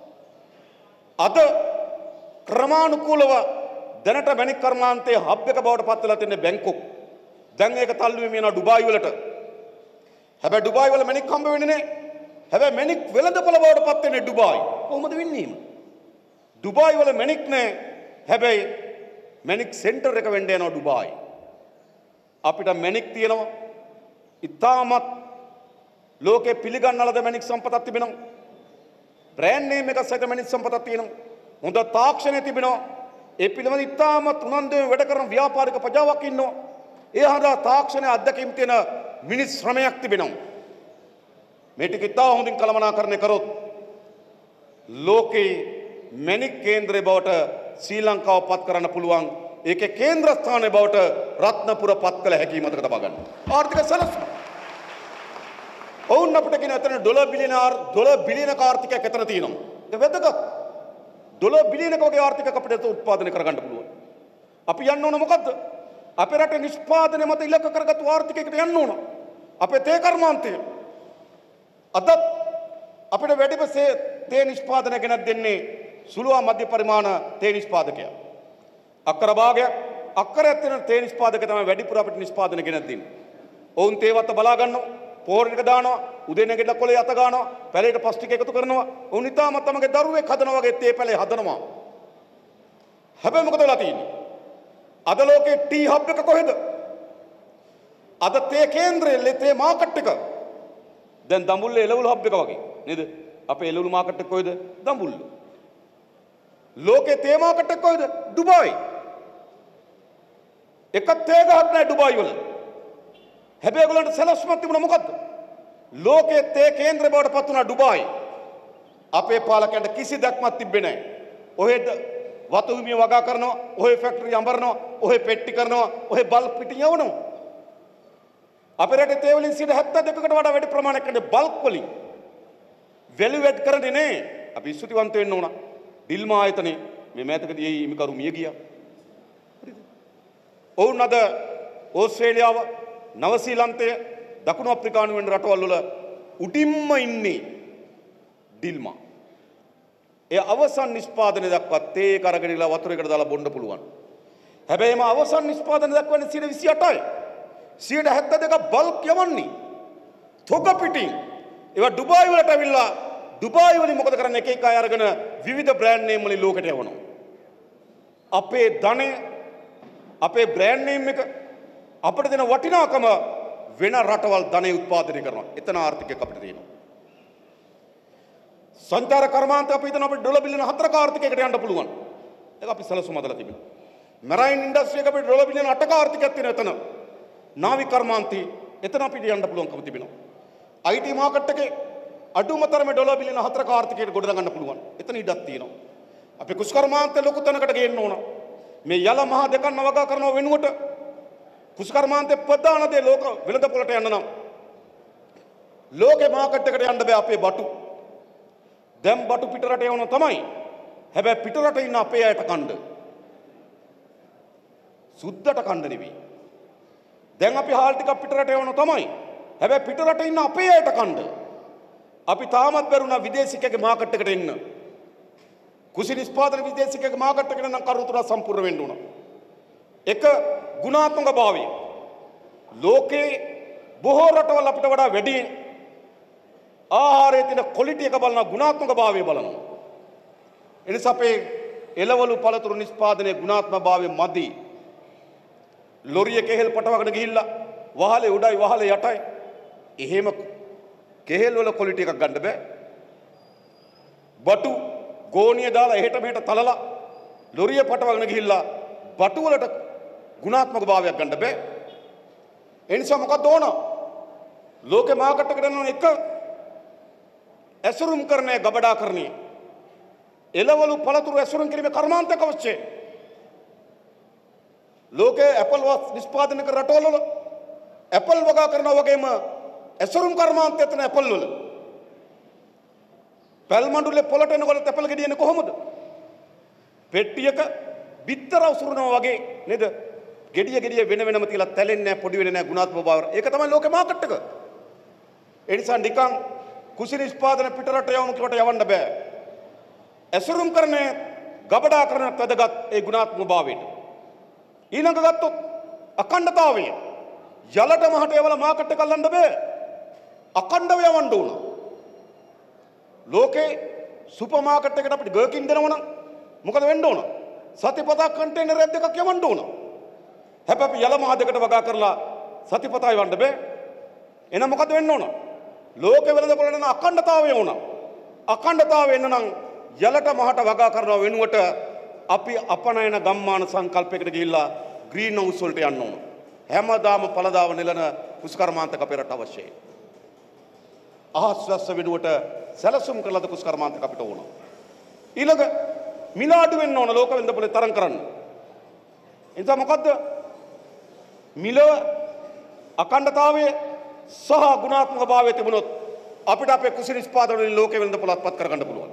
S1: අද ක්‍රමානුකූලව දැනට මැණික් කර්මාන්තයේ හබ් එක බවට පත් වෙලා තියෙන බැංකොක්. දැන් ඒක තල්ලු වෙමින් යනවා ඩුබායි වලට. හැබැයි ඩුබායි වල මැණික් හම්බ වෙන්නේ නැහැ. හැබැයි මැණික් වෙළඳපොළ බවට පත් වෙන්නේ ඩුබායි. කොහොමද වෙන්නේ? ඩුබායි වල මැණික් නැහැ. හැබැයි මැණික් සෙන්ටර් එක වෙන්න යනවා ඩුබායි. අපිට මැණික් තියෙනවා. ඉතාමත් ලෝකේ පිළිගන්නලද මැණික් සම්පතක් තිබෙනවා. බ්‍රෑන්ඩ් නේම් එකක් සහිත මැණික් සම්පතක් තියෙනවා. හොඳ තාක්ෂණය තිබෙනවා. ඒ පිළිබඳ ඉතාමත් උනන්දුවෙන් වැඩ කරන ව්‍යාපාරික ප්‍රජාවක් ඉන්නවා. ඒ හරහා තාක්ෂණය අධ්‍යක්ීම් තියෙන මිනිස් ශ්‍රමයක් තිබෙනවා. මේ ටික ඉතා හොඳින් කළමනාකරණය කරොත් ලෝකේ මැණික් කේන්ද්‍රය බවට ශ්‍රී ලංකාව පත් කරන්න පුළුවන්. ඒකේ කේන්ද්‍ර ස්ථානය බවට රත්නපුර පත් කළ හැකි මතක තබා ගන්න. ආර්ථික සලස්ම. ඔවුන් අපිට කියන එතන ඩොලර් බිලියන ඩොලර් බිලියන ආර්ථිකයක් එතන තියෙනවා. ඒක වැදගත්. ඩොලර් බිලියනක වගේ ආර්ථිකයක් අපිට උත්පාදනය කරගන්න පුළුවන්. අපි යන්න ඕන මොකද්ද? අපේ රටේ නිෂ්පාදනය මත ඉලක්ක කරගත්තු ආර්ථිකයකට යන්න ඕන. අපේ තේ කර්මාන්තය අද අපිට වැඩිම තේ නිෂ්පාදනය ගෙනත් දෙන්නේ සුළු මධ්‍ය පරිමාණ තේ නිෂ්පාදකයා. අක්කර භාගයක් අක්කරයක් තියෙන තේ නිෂ්පාදක තමයි වැඩිපුර අපිට නිෂ්පාදනය ගෙනත් දෙන්නේ. ඔවුන් තේ වත්ත බලා ගන්නවා, පෝර ටික දානවා, උදේ නැගිටලා කොලේ අත ගන්නවා, පැලේට පස් ටික එකතු කරනවා. ඔවුන් ඉතාමත් තමගේ දරුවෙක් හදනවා වගේ තේ පැලේ හදනවා. හැබැයි මොකද වෙලා තියෙන්නේ? අද ලෝකේ ටී හබ් එක කොහෙද? අද තේ කේන්ද්‍රයේ තේ මාකට් එක දැන් දඹුල්ලේ එළවලු හබ් එක වගේ නේද? අපේ එළවලු මාකට් එක කොහෙද? දඹුල්ල. ලෝකේ තේ මාකට් එක කොහෙද? ඩුබායි. එක තේ ගහක් නැහැ ඩුබායි වල. හැබැයි ඒගොල්ලන්ට සැලැස්මක් තිබුණා මොකද්ද? ලෝකේ තේ කේන්ද්‍රය බවට පත් වුණා ඩුබායි. අපේ පාලකයන්ට කිසි දැක්මක් තිබ්බේ නැහැ. ඔහෙද වතු හිමිය වගා කරනවා, ඔහෙ ෆැක්ටරි අඹරනවා, ඔහෙ පෙට්ටි කරනවා, ඔහෙ බල්ක් පිටින් යවනවා. අපේ රටේ තේ වලින් සියයට හැත්තෑ දෙකකට වඩා වැඩි ප්‍රමාණයක් කන්නේ බල්ක් වලින්. වැලියු ඇඩ් කරන්නේ නැහැ. අපි ස්තුතිවන්ත වෙන්න ඕන. ඩිල්මා ආයතනේ මේ මෑතකදී ඒ හිමිකරු මිය ගියා. හරිද? ඔවුන් අද ඕස්ට්‍රේලියාව, නවසීලන්තය, දකුණු අප්‍රිකානු වෙන රටවල් වල උඩින්ම ඉන්නේ ඩිල්මා. ඒ අවසන් නිෂ්පාදනය දක්වා තේ කරගෙන ඉලා වතුරේකට දාලා බොන්න පුළුවන්. හැබැයි මේ අවසන් නිෂ්පාදනය දක්වන්නේ සියයට විසි අටයි. සියයට හැත්තෑ දෙක බල්ක් යවන්නේ. තොග පිටින්. ඒවා ඩුබායි වලට ඇවිල්ලා ඩුබායි වලින් මොකද කරන්නේ එක එක අය අරගෙන විවිධ බ්‍රෑන්ඩ් නේම් වලින් ලෝකෙට යවනවා. අපේ ධනය අපේ බ්‍රෑන්ඩ් නේම් එක අපිට දෙන වටිනාකම වෙන රටවල් ධනය උත්පාදනය කරනවා. එතන ආර්ථිකයක් අපිට තියෙනවා. සංචාර කර්මාන්ත අපි හිතන අපිට ඩොලර් බිලියන හතරක ආර්ථිකයකට යන්න පුළුවන්. ඒක අපි සැලසුම් හදලා තිබෙනවා. මැරයින් ඉන්ඩස්ට්‍රි එක අපිට ඩොලර් බිලියන අටක ආර්ථිකයක් තියෙනවා එතන. නාවික කර්මාන්තේ එතන අපිට යන්න පුළුවන්කම තිබෙනවා. I T මාකට් එකේ අඩුම තරමේ ඩොලර් බිලියන හතරක ආර්ථිකයකට ගොඩනගන්න පුළුවන්. එතන ඉඩක් තියෙනවා. අපි කුෂ්කර්මාන්තේ ලොකු තැනකට ගේන්න ඕන. මේ යල මහ දෙකක් නවගා කරනව වෙනුවට කුෂ්කර්මාන්තේ ප්‍රධාන දේ ලෝක වෙළඳපොළට යන්න නම් ලෝකේ මාකට් එකට යන්න බෑ අපේ බටු. දැන් බටු පිටරට යවන තමයි. හැබැයි පිටරට ඉන්න අපේ අයට කණ්ඩ. සුද්දට කණ්ඩ නෙවෙයි. දැන් අපි හාල් ටිකක් පිටරට යවන තමයි. හැබැයි පිටරට ඉන්න අපේ අයට කණ්ඩ. අපි තාමත් බැරුණා විදේශිකයෙක්ගේ මාකට් එකට එන්න. කුසි නිෂ්පාදන විදේශිකයෙක්ගේ මාකට් එකට නම් කරුණු තුනක් සම්පූර්ණ වෙන්න ඕන. එක ගුණාත්මක භාවය. ලෝකේ බොහෝ රටවල් අපිට වඩා වැඩි ආහාරයේ තියෙන ක්වොලිටි එක බලන ගුණාත්මක භාවය බලනවා. එනිසා අපේ එළවලු පළතුරු නිෂ්පාදනයේ ගුණාත්මක භාවය මදි. ලොරිය කෙහෙල් පටවකට ගිහිල්ලා වහලේ උඩයි වහලේ යටයි. එහෙම කෙහෙල් වල ක්වොලිටි එකක් ගන්න බෑ. බටු ගෝණිය දාලා එහෙට මෙහෙට තලලා ලොරිය පටවගෙන ගිහිල්ලා බටු වලට ගුණාත්මක භාවයක් ගන්න බෑ. ඒ නිසා මොකක්ද ඕන? ලෝකේ මාකට් එකට යන එක ඇසුරුම් කරන්නේ ගබඩා කරන්නේ. එළවලු පළතුරු ඇසුරුම් කිරීමේ කර්මාන්තයක් අවශ්‍යයි. ලෝකේ ඇපල් නිෂ්පාදනය කර රටවල වල ඇපල් වගා කරනවා වගේම ඇසුරුම් කර්මාන්තය තියෙන ඇපල් වල පැල්මඬුල්ලේ පොළට එනකොට ඇපල් ගෙඩියන්නේ කොහොමද? පෙට්ටියක බිත්තර උසුරනවා වගේ නේද? ගෙඩිය ගෙඩිය වෙන වෙනම තියලා තැලෙන්නේ නැහැ, පොඩි වෙන්නේ නැහැ, ගුණාත්මක බව. ඒක තමයි ලෝකේ මාකට් එක. ඒ නිසා නිකන් කුසි නිෂ්පාදන පිටරට යවමු කියලා යවන්න බෑ. ඇසුරුම් කරන්නේ ගබඩා කරන තදගත් ඒ ගුණාත්මක භාවයට. ඊළඟ ගත්තොත් අඛණ්ඩතාවය. යලට මහට ඒවල මාකට් එක අල්ලන්න බෑ. අඛණ්ඩව යවන්න ඕන. ලෝකේ සුපර් මාකට් එකට අපිට ගර්කින් දෙනවනම් මොකද වෙන්න ඕන? සතිපතා කන්ටේනර් දෙකක් යවන්න ඕන. හැබැයි අපි යල මහ දෙකට වගා කරලා සතිපතා යවන්න බෑ. එහෙනම් මොකද වෙන්න ඕන? ලෝකේ වෙළඳපොළට යන අඛණ්ඩතාවය ඕන. අඛණ්ඩතාවය එන්න නම් යලට මහට වගා කරනව වෙනුවට අපි අපනයන ගම්මාන සංකල්පයකට ගිහිල්ලා ග්‍රීන් හවුස් වලට යන්න ඕන. හැමදාම පළදාව නෙලන කුෂ්කර්මාන්තක අපේ රට අවශ්‍යයි. අහස්වස්ස වෙනුවට සැලසුම් කරලාද කුෂ්කර්මාන්තක අපිට ඕන. ඊළඟ මිලාඩු වෙන්න ඕන ලෝක වෙළඳපොලේ තරම් කරන්න. එනිසා මොකද්ද? මිල අඛණ්ඩතාවය සහ ගුණාත්මක භාවය තිබුණොත් අපිට අපේ කුසි නිෂ්පාදන වලින් ලෝක වෙළඳපොළ අත්පත් කරගන්න පුළුවන්.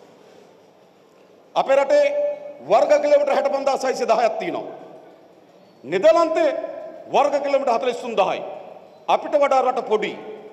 S1: අපේ රටේ වර්ග කිලෝමීටර් හැට පන්දාස් හයසිය දහයක් තියෙනවා. නෙදර්ලන්තේ වර්ග කිලෝමීටර් හතළිස් තුන් දහයයි. අපිට වඩා රට පොඩි.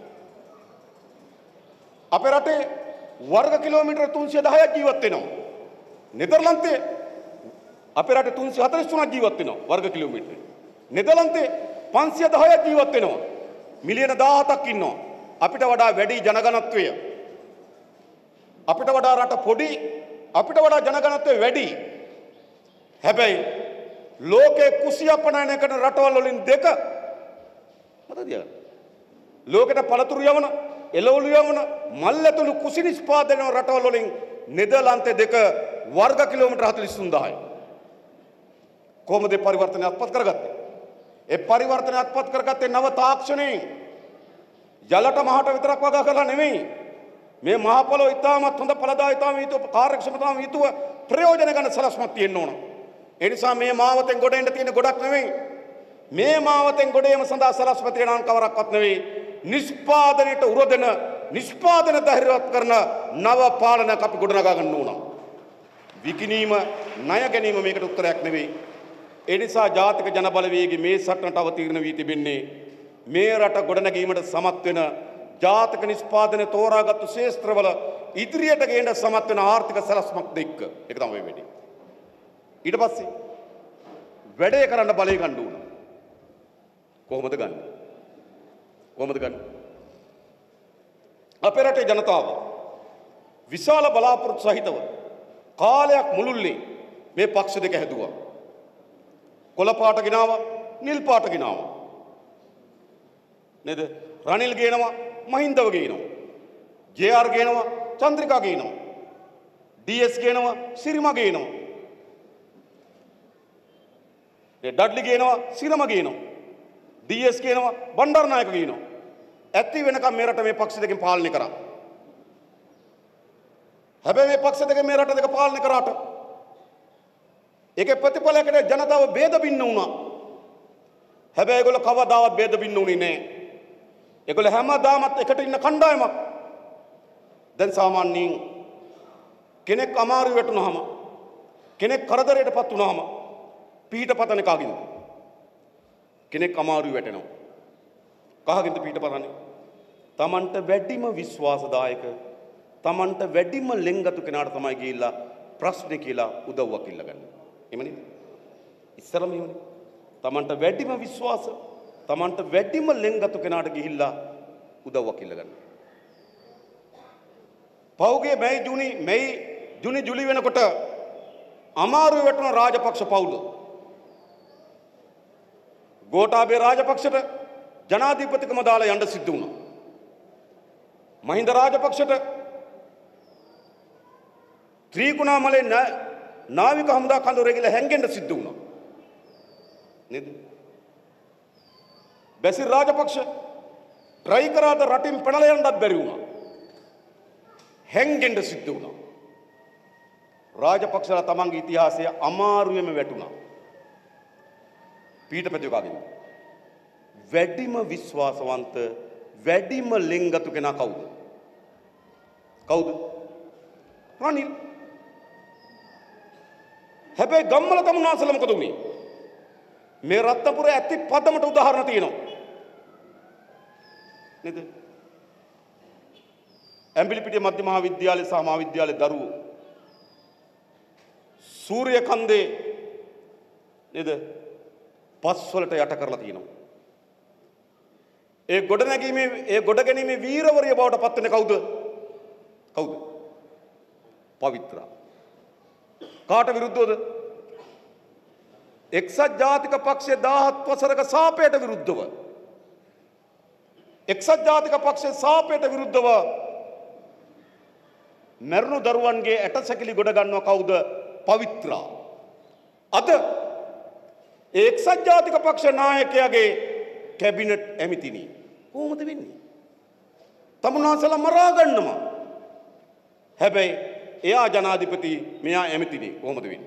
S1: අපේ රටේ වර්ග කිලෝමීටර් තුන්සිය දහයක් ජීවත් වෙනවා. නෙදර්ලන්තේ අපේ රටේ තුන්සිය හතළිස් තුනක් ජීවත් වෙනවා වර්ග කිලෝමීටර්. නෙදර්ලන්තේ පන්සිය දහයක් ජීවත් වෙනවා. මිලියන දහහතක් ඉන්නවා. අපිට වඩා වැඩි ජනගණත්වය. අපිට වඩා රට පොඩි. අපිට වඩා ජනගණත්වය වැඩි. හැබැයි ලෝකේ කුසි අපනයන කරන රටවල් වලින් දෙක මොකද කියන්නේ? ලෝකෙට පළතුරු යවන, එළවලු යවන, මල් ඇතුළු කුසි නිෂ්පාදන රටවල් වලින් නෙදර්ලන්තේ දෙක වර්ග කිලෝමීටර් හතළිස් තුන් දහයයි. කොහොමද මේ පරිවර්තනය අත්පත් කරගත්තේ? ඒ පරිවර්තනය අත්පත් කරගත්තේ නව තාක්ෂණයෙන්. යලට මහට විතරක් වගා කරලා නෙමෙයි. මේ මහ පොළොව ඉතාමත් හොඳ ඵලදායීතාව යුතුව කාර්යක්ෂමතාව යුතුව ප්‍රයෝජන ගන්න සලස්මක් තියෙන්න ඕන. ඒ නිසා මේ මාවතෙන් ගොඩ එන්න තියෙන ගොඩක් නෙමෙයි. මේ මාවතෙන් ගොඩ ඒම සඳහා සලස්ම තියෙන කවරක්වත් නෙවෙයි. නිෂ්පාදනයට උරදෙන නිෂ්පාදන ධෛර්යවත් කරන නව පාලනයක් අපි ගොඩනගා ගන්න ඕන. විකිණීම ණය ගැනීම මේකට උත්තරයක් නෙවෙයි. ඒ නිසා ජාතික ජන බලවේගයේ මේ සටනට අවතීර්ණ වී තිබෙන්නේ මේ රට ගොඩනැගීමට සමත් වෙන ජාතක නිෂ්පාදනයේ තෝරාගත්තු ශේෂ්ත්‍රවල ඉදිරියට ගේන සමත් වෙන ආර්ථික සලස්මක් දෙක. ඒක තමයි වෙන්නේ. ඊට පස්සේ වැඩේ කරන්න බලය ගන්න ඕන. කොහොමද ගන්න? කොහොමද ගන්න? අපේ රටේ ජනතාව විශාල බලාපොරොත්තු සහිතව කාලයක් මුළුල්ලේ මේ පක්ෂ දෙක හැදුවා. කොළ පාට ගෙනාවා, නිල් පාට ගෙනාවා. නේද? රනිල් ගේනවා, මහින්දව ගේනවා. ජේ ආර් ගේනවා, චන්ද්‍රිකා ගේනවා. ඩී එස් ගේනවා, සිරිමා ගේනවා. ඒ ඩඩ්ලි ගේනවා, සිරිම ගේනවා. ඩී එස් ගේනවා, බණ්ඩාරනායක ගේනවා. ඇත්ති වෙනකම් මේ රට මේ පක්ෂ දෙකෙන් පාලනය කරා. හැබැයි මේ පක්ෂ දෙකෙන් මේ රට දෙක පාලනය කරාට ඒකේ ප්‍රතිඵලයකට ජනතාව ભેද බින්න වුණා. හැබැයි ඒගොල්ලෝ කවදාවත් ભેද බින්න උනේ නැහැ. ඒගොල්ලෝ හැමදාමත් එකට ඉන්න කණ්ඩායමක්. දැන් සාමාන්‍යයෙන් කෙනෙක් අමාරු වෙටුනහම කෙනෙක් කරදරයටපත් වුනහම පිහිට පතන කාගෙන්ද? කෙනෙක් අමාරු වැටෙනවා. කාගෙන්ද පිහිට පතන්නේ? Tamanට වැඩිම විශ්වාසදායක Tamanට වැඩිම ලෙන්ගතු කෙනාට තමයි ගිහිල්ලා ප්‍රශ්නේ කියලා උදව්වක් ඉල්ලගන්නේ. එහෙමනේ? ඉස්සරම එහෙමනේ. Tamanට වැඩිම විශ්වාස Tamanට වැඩිම ලෙන්ගතු කෙනාට ගිහිල්ලා උදව්වක් ඉල්ලගන්නේ. පෞගේ මේ ජුනි මේ ජුනි ජුලි වෙනකොට අමාරු වැටුණ රාජපක්ෂ පවුල ගෝඨාභය රාජපක්ෂට ජනාධිපතිකම දාලා යන්න සිද්ධ වුණා. මහින්ද රාජපක්ෂට ත්‍රිකුණාමලේ නාවික හමුදා කඳවුරේ ගිහලා හැංගෙන්න සිද්ධ වුණා. නේද? බැසිල් රාජපක්ෂ try කරාද රටින් පැනලා යන්නත් බැරි වුණා. හැංගෙන්න සිද්ධ වුණා. රාජපක්ෂලා තමන්ගේ ඉතිහාසයේ අමාරුවෙම වැටුණා. පීඨපති කාගෙන්ද? වැඩිම විශ්වාසවන්ත වැඩිම ලෙන්ගතු කෙනා කවුද? කවුද? රනිල්. හැබැයි ගම්මල තමුන්නාසල මොකද උනේ? මේ රත්නපුර ඇති පදමට උදාහරණ තියෙනවා. නේද? ඇඹිලිපිටිය මධ්‍ය මහා විද්‍යාලය සහ මහා විද්‍යාලයේ දරුවෝ සූර්යකන්දේ නේද? පස් වලට යට කරලා තියෙනවා. ඒ ගොඩනැගීමේ ඒ ගොඩගැනීමේ වීරවරිය බවට පත් වෙන්නේ කවුද? කවුද? පවිත්‍රා. කාට විරුද්ධවද? එක්සත් ජාතික පක්ෂයේ දාහත් වසරක සාපයට විරුද්ධව. එක්සත් ජාතික පක්ෂයේ සාපයට විරුද්ධව මරණු දරුවන්ගේ ඇටසැකිලි ගොඩ ගන්නව කවුද? පවිත්‍රා. අද එක්සත් ජාතික පක්ෂ නායකයාගේ කැබිනට් ඇමතිනි කොහොමද වෙන්නේ? තමුන්නාසලා මරා ගන්නවා. හැබැයි එයා ජනාධිපති මෙයා ඇමතිනි කොහොමද වෙන්නේ?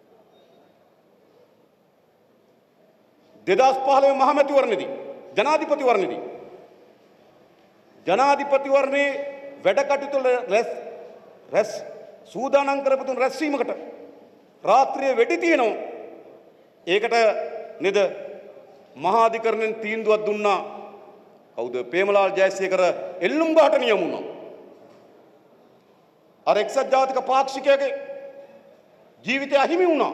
S1: දෙදහස් පහළොව මහමැතිවරණයේදී ජනාධිපතිවරණයේදී ජනාධිපතිවරණයේ වැඩ කටයුතු රැස් රැස් සූදානම් කරපු රැස්වීමකට රාත්‍රියේ වෙඩි තියෙනවා. ඒකට නේද මහාධිකරණයෙන් තීන්දුවක් දුන්නා. කවුද? ප්‍රේමලාල් ජයසේකර එල්ලුම් ගහට නියම වුණා. අර එක්සත් ජාතික පාක්ෂිකයාගේ ජීවිතය අහිමි වුණා.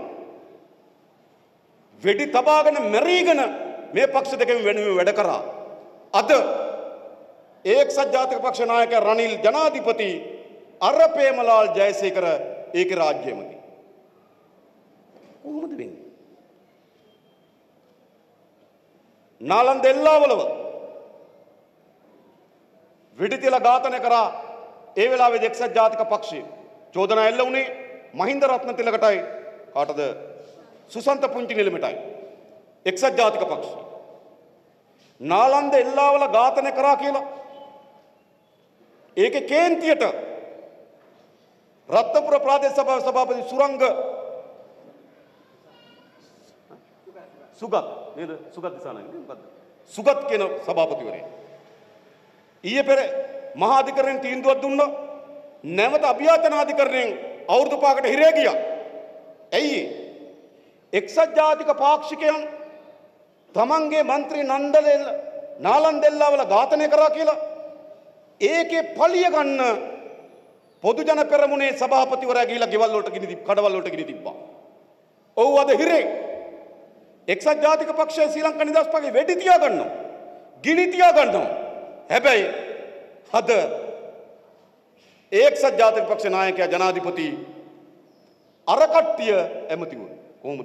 S1: වෙඩි තබාගෙන මැරීගෙන මේ පක්ෂ දෙකෙන් වෙනුවෙන් වැඩ කරා. අද එක්සත් ජාතික පක්ෂ නායකයා රනිල් ජනාධිපති අර ප්‍රේමලාල් ජයසේකර ඒකේ රාජ්‍යමති. කොහොමද වෙන්නේ? නාලන්ද එල්ලාවලව වෙඩි තියලා ඝාතනය කරා. ඒ වෙලාවේදී එක්සත් ජාතික පක්ෂයේ චෝදනා එල්ල වුණේ මහින්ද රත්නතිලකටයි කාටද? සුසන්ත පුංචි නිලමටයි. එක්සත් ජාතික පක්ෂය නාලන්ද එල්ලාවල ඝාතනය කරා කියලා ඒකේ කේන්තියට රත්නපුර ප්‍රාදේශ සභාවේ සභාපති සුරංග සුගත් නේද? සුගත් දිසානායක මොකද්ද? සුගත් කියන සභාපතිවරයා ඊයේ පෙර මහාධිකරණයෙන් තීන්දුවක් දුන්නා. නැවත අභියාචනාධිකරණයෙන් අවුරුදු පහකට හිරේ ගියා. ඇයි? එක්සත් ජාතික පාක්ෂිකයන් තමන්ගේ മന്ത്രി නන්දලෙල් නාලන්දෙල්ලාවල ඝාතනය කරා කියලා ඒකේ පලිය ගන්න පොදු ජන පෙරමුණේ සභාපතිවරයා ගිහිලා ගෙවල් වලට ගිනි කඩවල් වලට ගිනි තිබ්බා. ඔව් අද හිරේ එක්සත් ජාතික පක්ෂය ශ්‍රී ලංකා නිදහස් පක්ෂයේ වෙඩි තියා ගන්නවා. ගිනි තියා ගන්නවා. හැබැයි අද එක්සත් ජාතික පක්ෂ නායකයා ජනාධිපති අර කට්ටිය ඇමති වුණා. කොහොමද?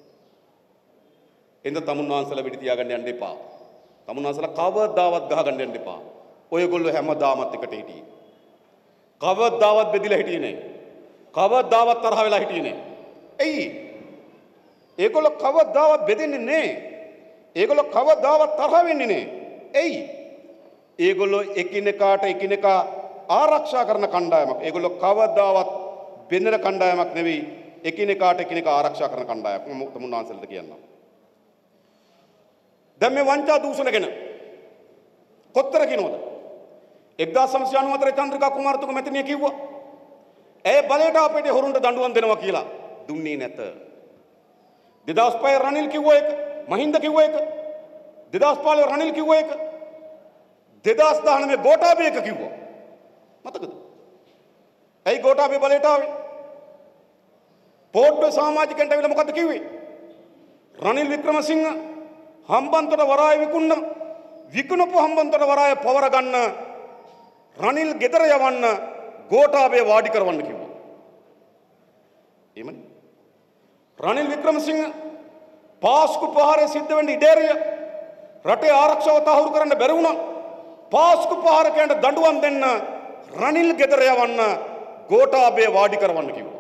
S1: එඳ තමුන්වහන්සලා වෙඩි තියාගන්න යන්න එපා. තමුන්වහන්සලා කවදාවත් ගහගන්න යන්න එපා. ඔයගොල්ලෝ හැමදාමත් එකට හිටියේ. කවදාවත් බෙදිලා හිටියේ නෑ. කවදාවත් තරහ වෙලා හිටියේ නෑ. එයි ඒගොල්ලෝ කවදාවත් බෙදෙන්නේ නෑ. ඒගොල්ලෝ කවදාවත් තරහ වෙන්නේ නෑ. එයි ඒගොල්ලෝ එකිනෙකාට එකිනෙකා ආරක්ෂා කරන කණ්ඩායමක්. ඒගොල්ලෝ කවදාවත් බෙදෙන කණ්ඩායමක් නෙවෙයි. එකිනෙකාට එකිනෙකා ආරක්ෂා කරන කණ්ඩායමක්. මම තමුන්වහන්සලට කියන්නම්. දැන් මේ වංචා දූෂණ ගැන කොතර කිනවද? එක්දාස් නවසිය අනූහතර චන්ද්‍රිකා කුමාරතුංග මැතිණිය කිව්වා ඇය බලයට අපිට හොරුන්ට දඬුවම් දෙනවා කියලා. දුන්නේ නැත. දෙදහස් පහ රනිල් කිව්වා ඒක. මහින්ද කිව්වා ඒක. දෙදහස් පහළොව රනිල් කිව්වා ඒක. දෙදහස් දහනවය ගෝඨාභය එක කිව්වා. මතකද? ඇයි ගෝඨාභය බලයට ආවේ? පොට්ටුවේ සමාජිකයන්ට ඇවිල්ලා මොකද්ද කිව්වේ? රනිල් වික්‍රමසිංහ හම්බන්තොට වරාය විකුණන විකුණපු හම්බන්තොට වරාය පවර ගන්න රනිල් ගෙදර යවන්න ගෝඨාභය වාඩි කරවන්න කිව්වා. එහෙමනේ. රනිල් වික්‍රමසිංහ පාස්කු ප්‍රහාරය සිද්ධ වෙන්න ඉඩේරිය රටේ ආරක්ෂාව තහවුරු කරන්න බැරි වුණා. පාස්කු ප්‍රහාරකයන්ට දඬුවම් දෙන්න රනිල් ගෙදර යවන්න ගෝඨාභය වාඩි කරවන්න කිව්වා.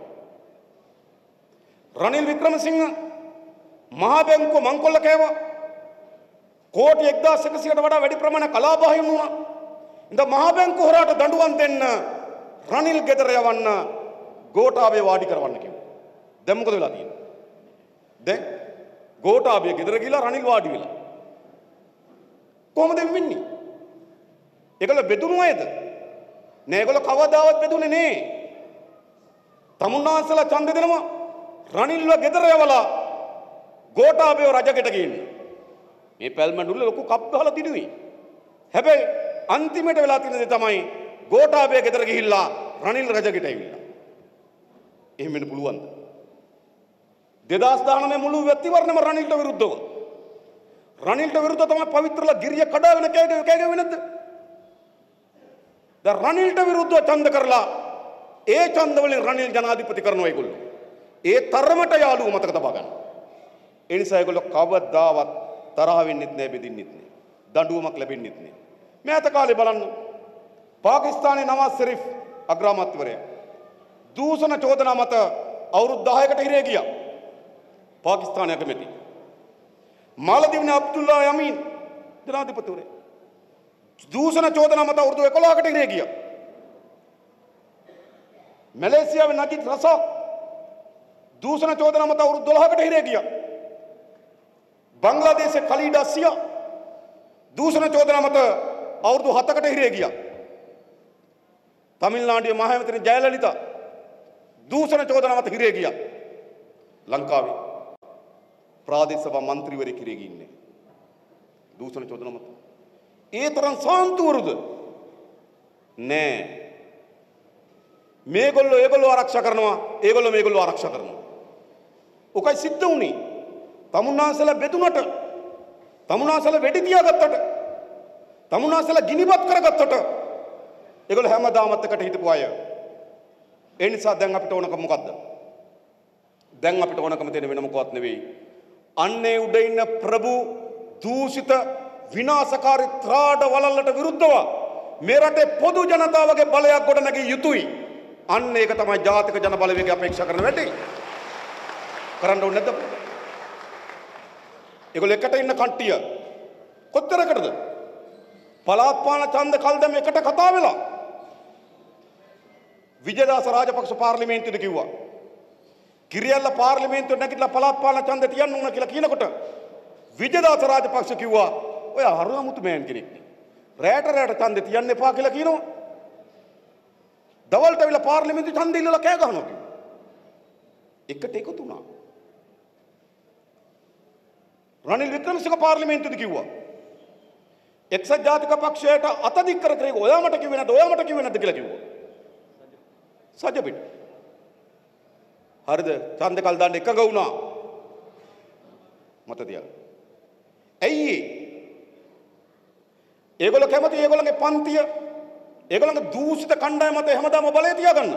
S1: රනිල් වික්‍රමසිංහ මහා බැංකුව මංකොල්ල කෑවා. කෝටි එක්දාස් එකසියයට වඩා වැඩි ප්‍රමාණයක් කලාබාහිමි වුණා. ඉතින් මහා බැංකුව හොරාට දඬුවම් දෙන්න රනිල් ගෙදර යවන්න ගෝඨාභය වාඩි කරවන්න කිව්වා. දැන් මොකද වෙලා තියෙන්නේ? දැන් ගෝඨාභය ගෙදර ගිහලා රනිල් වාඩි වෙලා. කොහොමද වෙන්නේ? ඒගොල්ලෝ බෙදුණු අයද? නෑ ඒගොල්ලෝ කවදාවත් බෙදුනේ නෑ. තමුන්වහන්සලා ඡන්දෙ දෙනවා රනිල්ව ගෙදර යවලා ගෝඨාභයව රජගෙට ගේන්න. මේ පැල්මඬුල්ල ලොකු කප් ගහලා දිනුවේ. හැබැයි අන්තිමට වෙලා තියෙන දේ තමයි ගෝඨාභය ගෙදර ගිහිල්ලා රනිල් රජගෙට ඇවිල්ලා. එහෙම වෙන්න පුළුවන්ද? දෙදහස් දහනවය මුළු වැතිවරණයම රනිල්ට විරුද්ධව. රනිල්ට විරුද්ධව තමයි පවිත්‍රලා ගිරිය කඩාගෙන කෑගේ කෑගේ වෙනද? දැන් රනිල්ට විරුද්ධව ඡන්ද කරලා ඒ ඡන්ද වලින් රනිල් ජනාධිපති කරනවා ඒගොල්ලෝ. ඒ තරමට යාළුවෝ මතක තබා ගන්න. ඒ නිසා ඒගොල්ලෝ කවදාවත් තරහ වෙන්නෙත් නෑ බෙදින්නෙත් නෑ. දඬුවමක් ලැබෙන්නෙත් නෑ. මේ අත කාලේ බලන්න පාකිස්තානයේ නවාස් ෂරීෆ් අග්‍රාමාත්‍යවරයා දූෂණ චෝදනා මත අවුරුදු දහයකට හිරේ ගියා. පාකිස්තානයේ අගමැති මාලදීව්නේ අබ්දුල්ලා යමීන් ජනාධිපතිවරයා දූෂණ චෝදනා මත අවුරුදු එකොළහකට හිරේ ගියා. මැලේසියාවේ නජිත් රසාක් දූෂණ චෝදනා මත අවුරුදු දොළහකට හිරේ ගියා. බංග්ලාදේශයේ ඛලීඩා සියා දූෂණ චෝදනා මත අවුරුදු හතකට හිරේ ගියා. තමිල්නාඩුවේ මහමැතිනි ජයලලිතා දූෂණ චෝදනා මත හිරේ ගියා. ලංකාවේ ප්‍රාදේශ සභා මන්ත්‍රීවරයෙක් හිරේ ගින්නේ දූෂණ චෝදනා මත. ඒ තරම් සාන්තුවරුද නෑ. මේගොල්ලෝ ඒගොල්ලෝ ආරක්ෂා කරනවා, ඒගොල්ලෝ මේගොල්ලෝ ආරක්ෂා කරනවා. ඔකයි සිද්ධ වුණේ. තමුන්වහන්සලා බෙදුනට, තමුන්වහන්සලා වෙඩි තියාගත්තට, තමුන්වහන්සලා ගිනිපත් කරගත්තට ඒගොල්ලෝ හැමදාමත් එකට හිටපු අය. ඒ නිසා දැන් අපිට ඕනකම මොකද්ද? දැන් අපිට ඕනකම තියෙන වෙන මොකවත් නෙවෙයි. අන්නේ උඩ ඉන්න ප්‍රභු දූෂිත විනාශකාරී ත්‍රාඩ වලල්ලට විරුද්ධව මේ රටේ පොදු ජනතාවගේ බලයක් ගොඩනැගිය යුතුයි. අන්න ඒක තමයි ජාතික ජන බලවේගය අපේක්ෂා කරන වැඩේ. කරන්න ඕනේ නැද්ද? ඒගොල්ලෝ එකට ඉන්න කට්ටිය කොච්චරකටද? පළාත් පාලන ඡන්ද කල් දැම එකට කතා වෙලා. විජේදාස රාජපක්ෂ පාර්ලිමේන්තුවේ කිව්වා. කිරියල්ල පාර්ලිමේන්තුවේ නැගිටලා පළාත් පාලන ඡන්ද තියන්න ඕන කියලා කියනකොට විජේදාස රාජපක්ෂ කිව්වා ඔය අරුමුතු මෑන් කෙනෙක් නේ. රැට රැට ඡන්ද තියන්න එපා කියලා කියනවා. දවල්ට ඇවිල්ලා පාර්ලිමේන්තුවේ ඡන්ද ඉල්ලලා කෑ ගහනවා කිව්වා. එකට එකතු වුණා. රනිල් වික්‍රමසිංහ පාර්ලිමේන්තුවේ කිව්වා එක්සත් ජාතික පක්ෂයට අතදික් කර කර ඔයා මට කිව්වේ නැද්ද ඔයා මට කිව්වේ නැද්ද කියලා කිව්වා. සජ පිට. හරිද? ඡන්ද කල් දාන්න එකඟ වුණා. මත තියාගන්න. ඇයි ඒගොල්ලෝ කැමති ඒගොල්ලන්ගේ පන්තිය ඒගොල්ලන්ගේ දූෂිත කණ්ඩායම මත හැමදාම බලය තියාගන්න.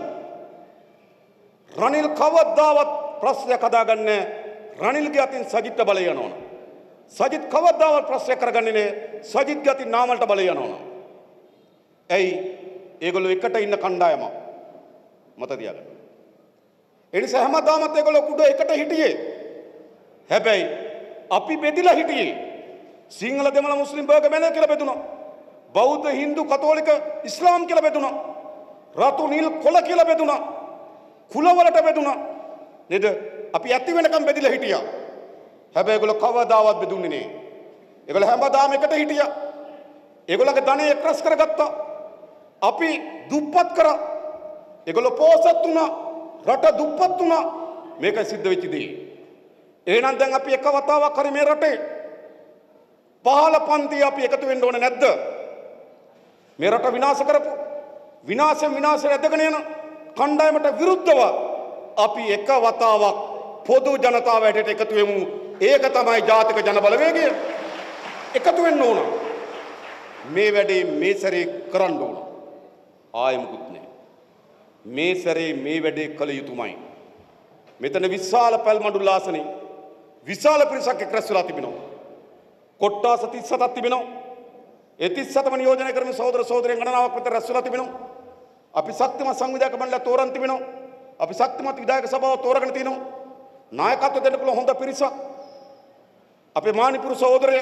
S1: රනිල් කවදාවත් ප්‍රශ්නයක් හදාගන්නේ රනිල්ගේ අතින් සජිත්ට බලය යනවන. සජිත් කවදාවත් ප්‍රශ්නයක් කරගන්නේ නැහැ සජිත්ගේ අතින් නාමල්ට බලය යනවන. ඇයි ඒගොල්ලෝ එකට ඉන්න කණ්ඩායම මත තියාගන්න. ඒ නිසා හැමදාමත් ඒගොල්ලෝ කුඩ එකට හිටියේ. හැබැයි අපි බෙදිලා හිටියේ. සිංහල දෙමළ මුස්ලිම් බර්ග මැන කියලා බෙදුණා. බෞද්ධ හින්දු කතෝලික ඉස්ලාම් කියලා බෙදුණා. රතු නිල් කොළ කියලා බෙදුණා. කුලවලට බෙදුණා. නේද? අපි ඇති වෙනකම් බෙදිලා හිටියා. හැබැයි ඒගොල්ලෝ කවදාවත් බෙදුන්නේ නෑ. ඒගොල්ලෝ හැමදාම එකට හිටියා. ඒගොල්ලන්ගේ ධනෙ එක්රස් කරගත්තා. අපි දුප්පත් කරා. ඒගොල්ලෝ පෝසත් වුණා. රට දුප්පත් වුණා. මේකයි සිද්ධ වෙච්ච දේ. එහෙනම් දැන් අපි එක වතාවක් හරි මේ රටේ පහළ පන්තිය අපි එකතු වෙන්න ඕනේ නැද්ද? මේ රට විනාශ කරපු විනාශයෙන් විනාශයට ඇදගෙන යන කණ්ඩායමට විරුද්ධව අපි එක වතාවක් පොදු ජනතාව හැටියට එකතු වෙමු. ඒක තමයි ජාතික ජන බලවේගය. එකතු වෙන්න ඕන. මේ වැඩේ මේ සැරේ කරන්න ඕන. ආයෙ මුකුත් නෑ. මේ සැරේ මේ වැඩේ කළ යුතුමයි. මෙතන විශාල පැල්මඩුල් ආසනේ විශාල පිරිසක් එක්රැස් වෙලා තිබෙනවා. කොට්ටාස තිස් හතක් තිබෙනවා. ඒ තිස් හතම නියෝජනය කරන සහෝදර සහෝදරයන් ගණනාවක් විතර රැස් වෙලා තිබෙනවා. අපි ශක්තිමත් සංවිධායක මණ්ඩලය තෝරන් තිබෙනවා. අපි ශක්තිමත් විධායක සභාව තෝරගෙන තිනවා. නායකත්ව දෙන්න පුළුවන් හොඳ පිරිසක්. අපේ මානිපුර සහෝදරය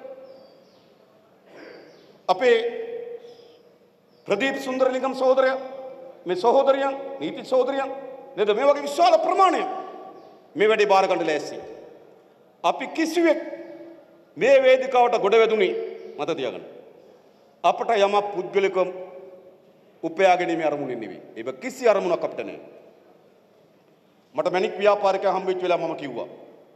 S1: අපේ ප්‍රදීප් සුන්දරලිංගම් සහෝදරය මේ සහෝදරයන් නීති සහෝදරයන් නේද මේ වගේ විශාල ප්‍රමාණයක් මේ වැඩේ බාර ගන්න ලෑස්ති. අපි කිසිවෙක් මේ වේදිකාවට ගොඩ වැදුනේ මත තියාගන්න. අපට යම පුද්ගලික උපයා ගැනීමේ අරමුණින් නෙවෙයි. ඒක කිසි අරමුණක් අපිට නැහැ. මට මැණික් ව්‍යාපාරිකයා හම්බෙච්ච වෙලාව මම කිව්වා.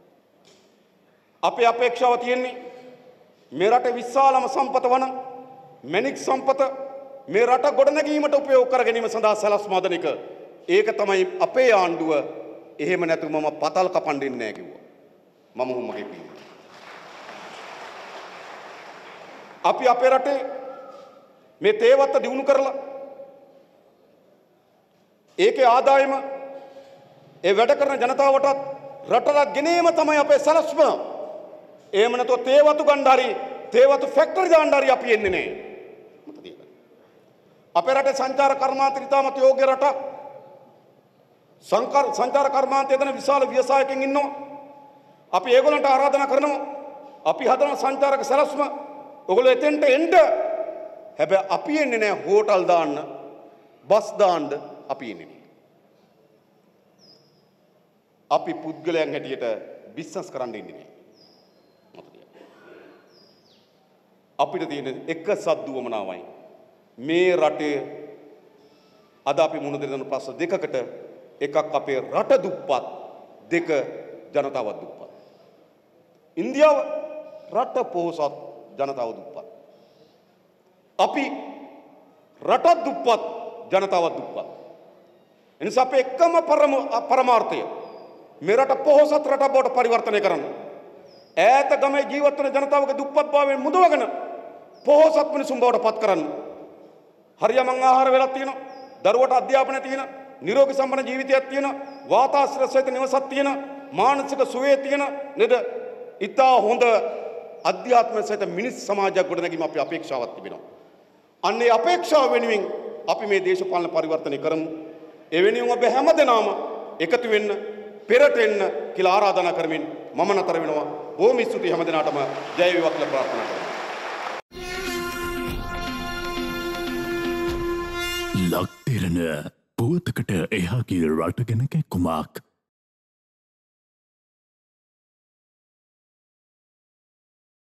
S1: අපේ අපේක්ෂාව තියෙන්නේ මේ රටේ විශාලම සම්පත වන මැණික් සම්පත මේ රට ගොඩනැගීමට උපයෝග කර ගැනීම සඳහා සලස්ම හදන එක. ඒක තමයි අපේ ආණ්ඩුව. එහෙම නැතුව මම පතල් කපන්න දෙන්නේ නැහැ කිව්වා. මම උමගේ කිව්වා. අපි අපේ රටේ මේ තේවත්ත දිනු කරලා ඒකේ ආදායම ඒ වැඩ කරන ජනතාවටත් රටට ගෙනීම තමයි අපේ සලස්ම. එහෙම නැතුව තේවතු ගණ්ඩාරි තේවතු ෆැක්ටරි ගණ්ඩාරි අපි එන්නේ නැහැ. අපේ රටේ සංචාර කර්මාන්තය ඉතාමත් යෝග්‍ය රටක්. සංකාර සංචාර කර්මාන්තය දෙන විශාල ව්‍යවසායකයන් ඉන්නවා. අපි ඒගොල්ලන්ට ආරාධනා කරනවා. අපි හදන සංචාරක සලස්ම ඔයගොල්ලෝ එතෙන්ට එන්න. හැබැයි අපි එන්නේ නැහැ හෝටල් දාන්න, බස් දාන්න අපි එන්නේ නැහැ. අපි පුද්ගලයන් හැටියට බිස්නස් කරන්න ඉන්නේ නැහැ. අපිට තියෙන එක සද්දුවමනාවයි මේ රටේ අද අපි මුහුණ දෙන ප්‍රශ්න දෙකකට එකක් අපේ රට දුප්පත්, දෙක ජනතාව දුප්පත්. ඉන්දියාව රට පොහොසත්, ජනතාව දුප්පත්. අපි රට දුප්පත්, ජනතාව දුප්පත්. එනිසා අපේ එකම පරමාර්ථය මේ රට පොහොසත් රට බවට පරිවර්තනය කරන්න. ඈත ගමේ ජීවත් වන ජනතාවගේ දුප්පත්භාවයෙන් මුදවගෙන පොහොසත් මිනිසුන් බවට පත් කරන්න. හරියමං ආහාර වෙලක් තියෙනවා. දරුවට අධ්‍යාපනය තියෙනවා. නිරෝගී සම්පන්න ජීවිතයක් තියෙනවා. වාතාශ්‍රය සහිත නිවසක් තියෙනවා. මානසික සුවය තියෙනවා. නේද? ඉතා හොඳ අධ්‍යාත්ම සහිත මිනිස් සමාජයක් ගොඩනැගීම අපි අපේක්ෂාවක් තිබෙනවා. අන්නේ අපේක්ෂාව වෙනුවෙන් අපි මේ දේශපාලන පරිවර්තනය කරමු. ඒ වෙනුවෙන් ඔබ හැමදෙනාම එකතු වෙන්න, පෙරට එන්න කියලා ආරාධනා කරමින් මම නතර වෙනවා. බොහොම ස්තුතියි හැමදෙනාටම. ජය වේවා කියලා ප්‍රාර්ථනා කරනවා.
S2: ලක්තිරණ පුවතකට එහාගේ රට ගැන කැක්කුමක්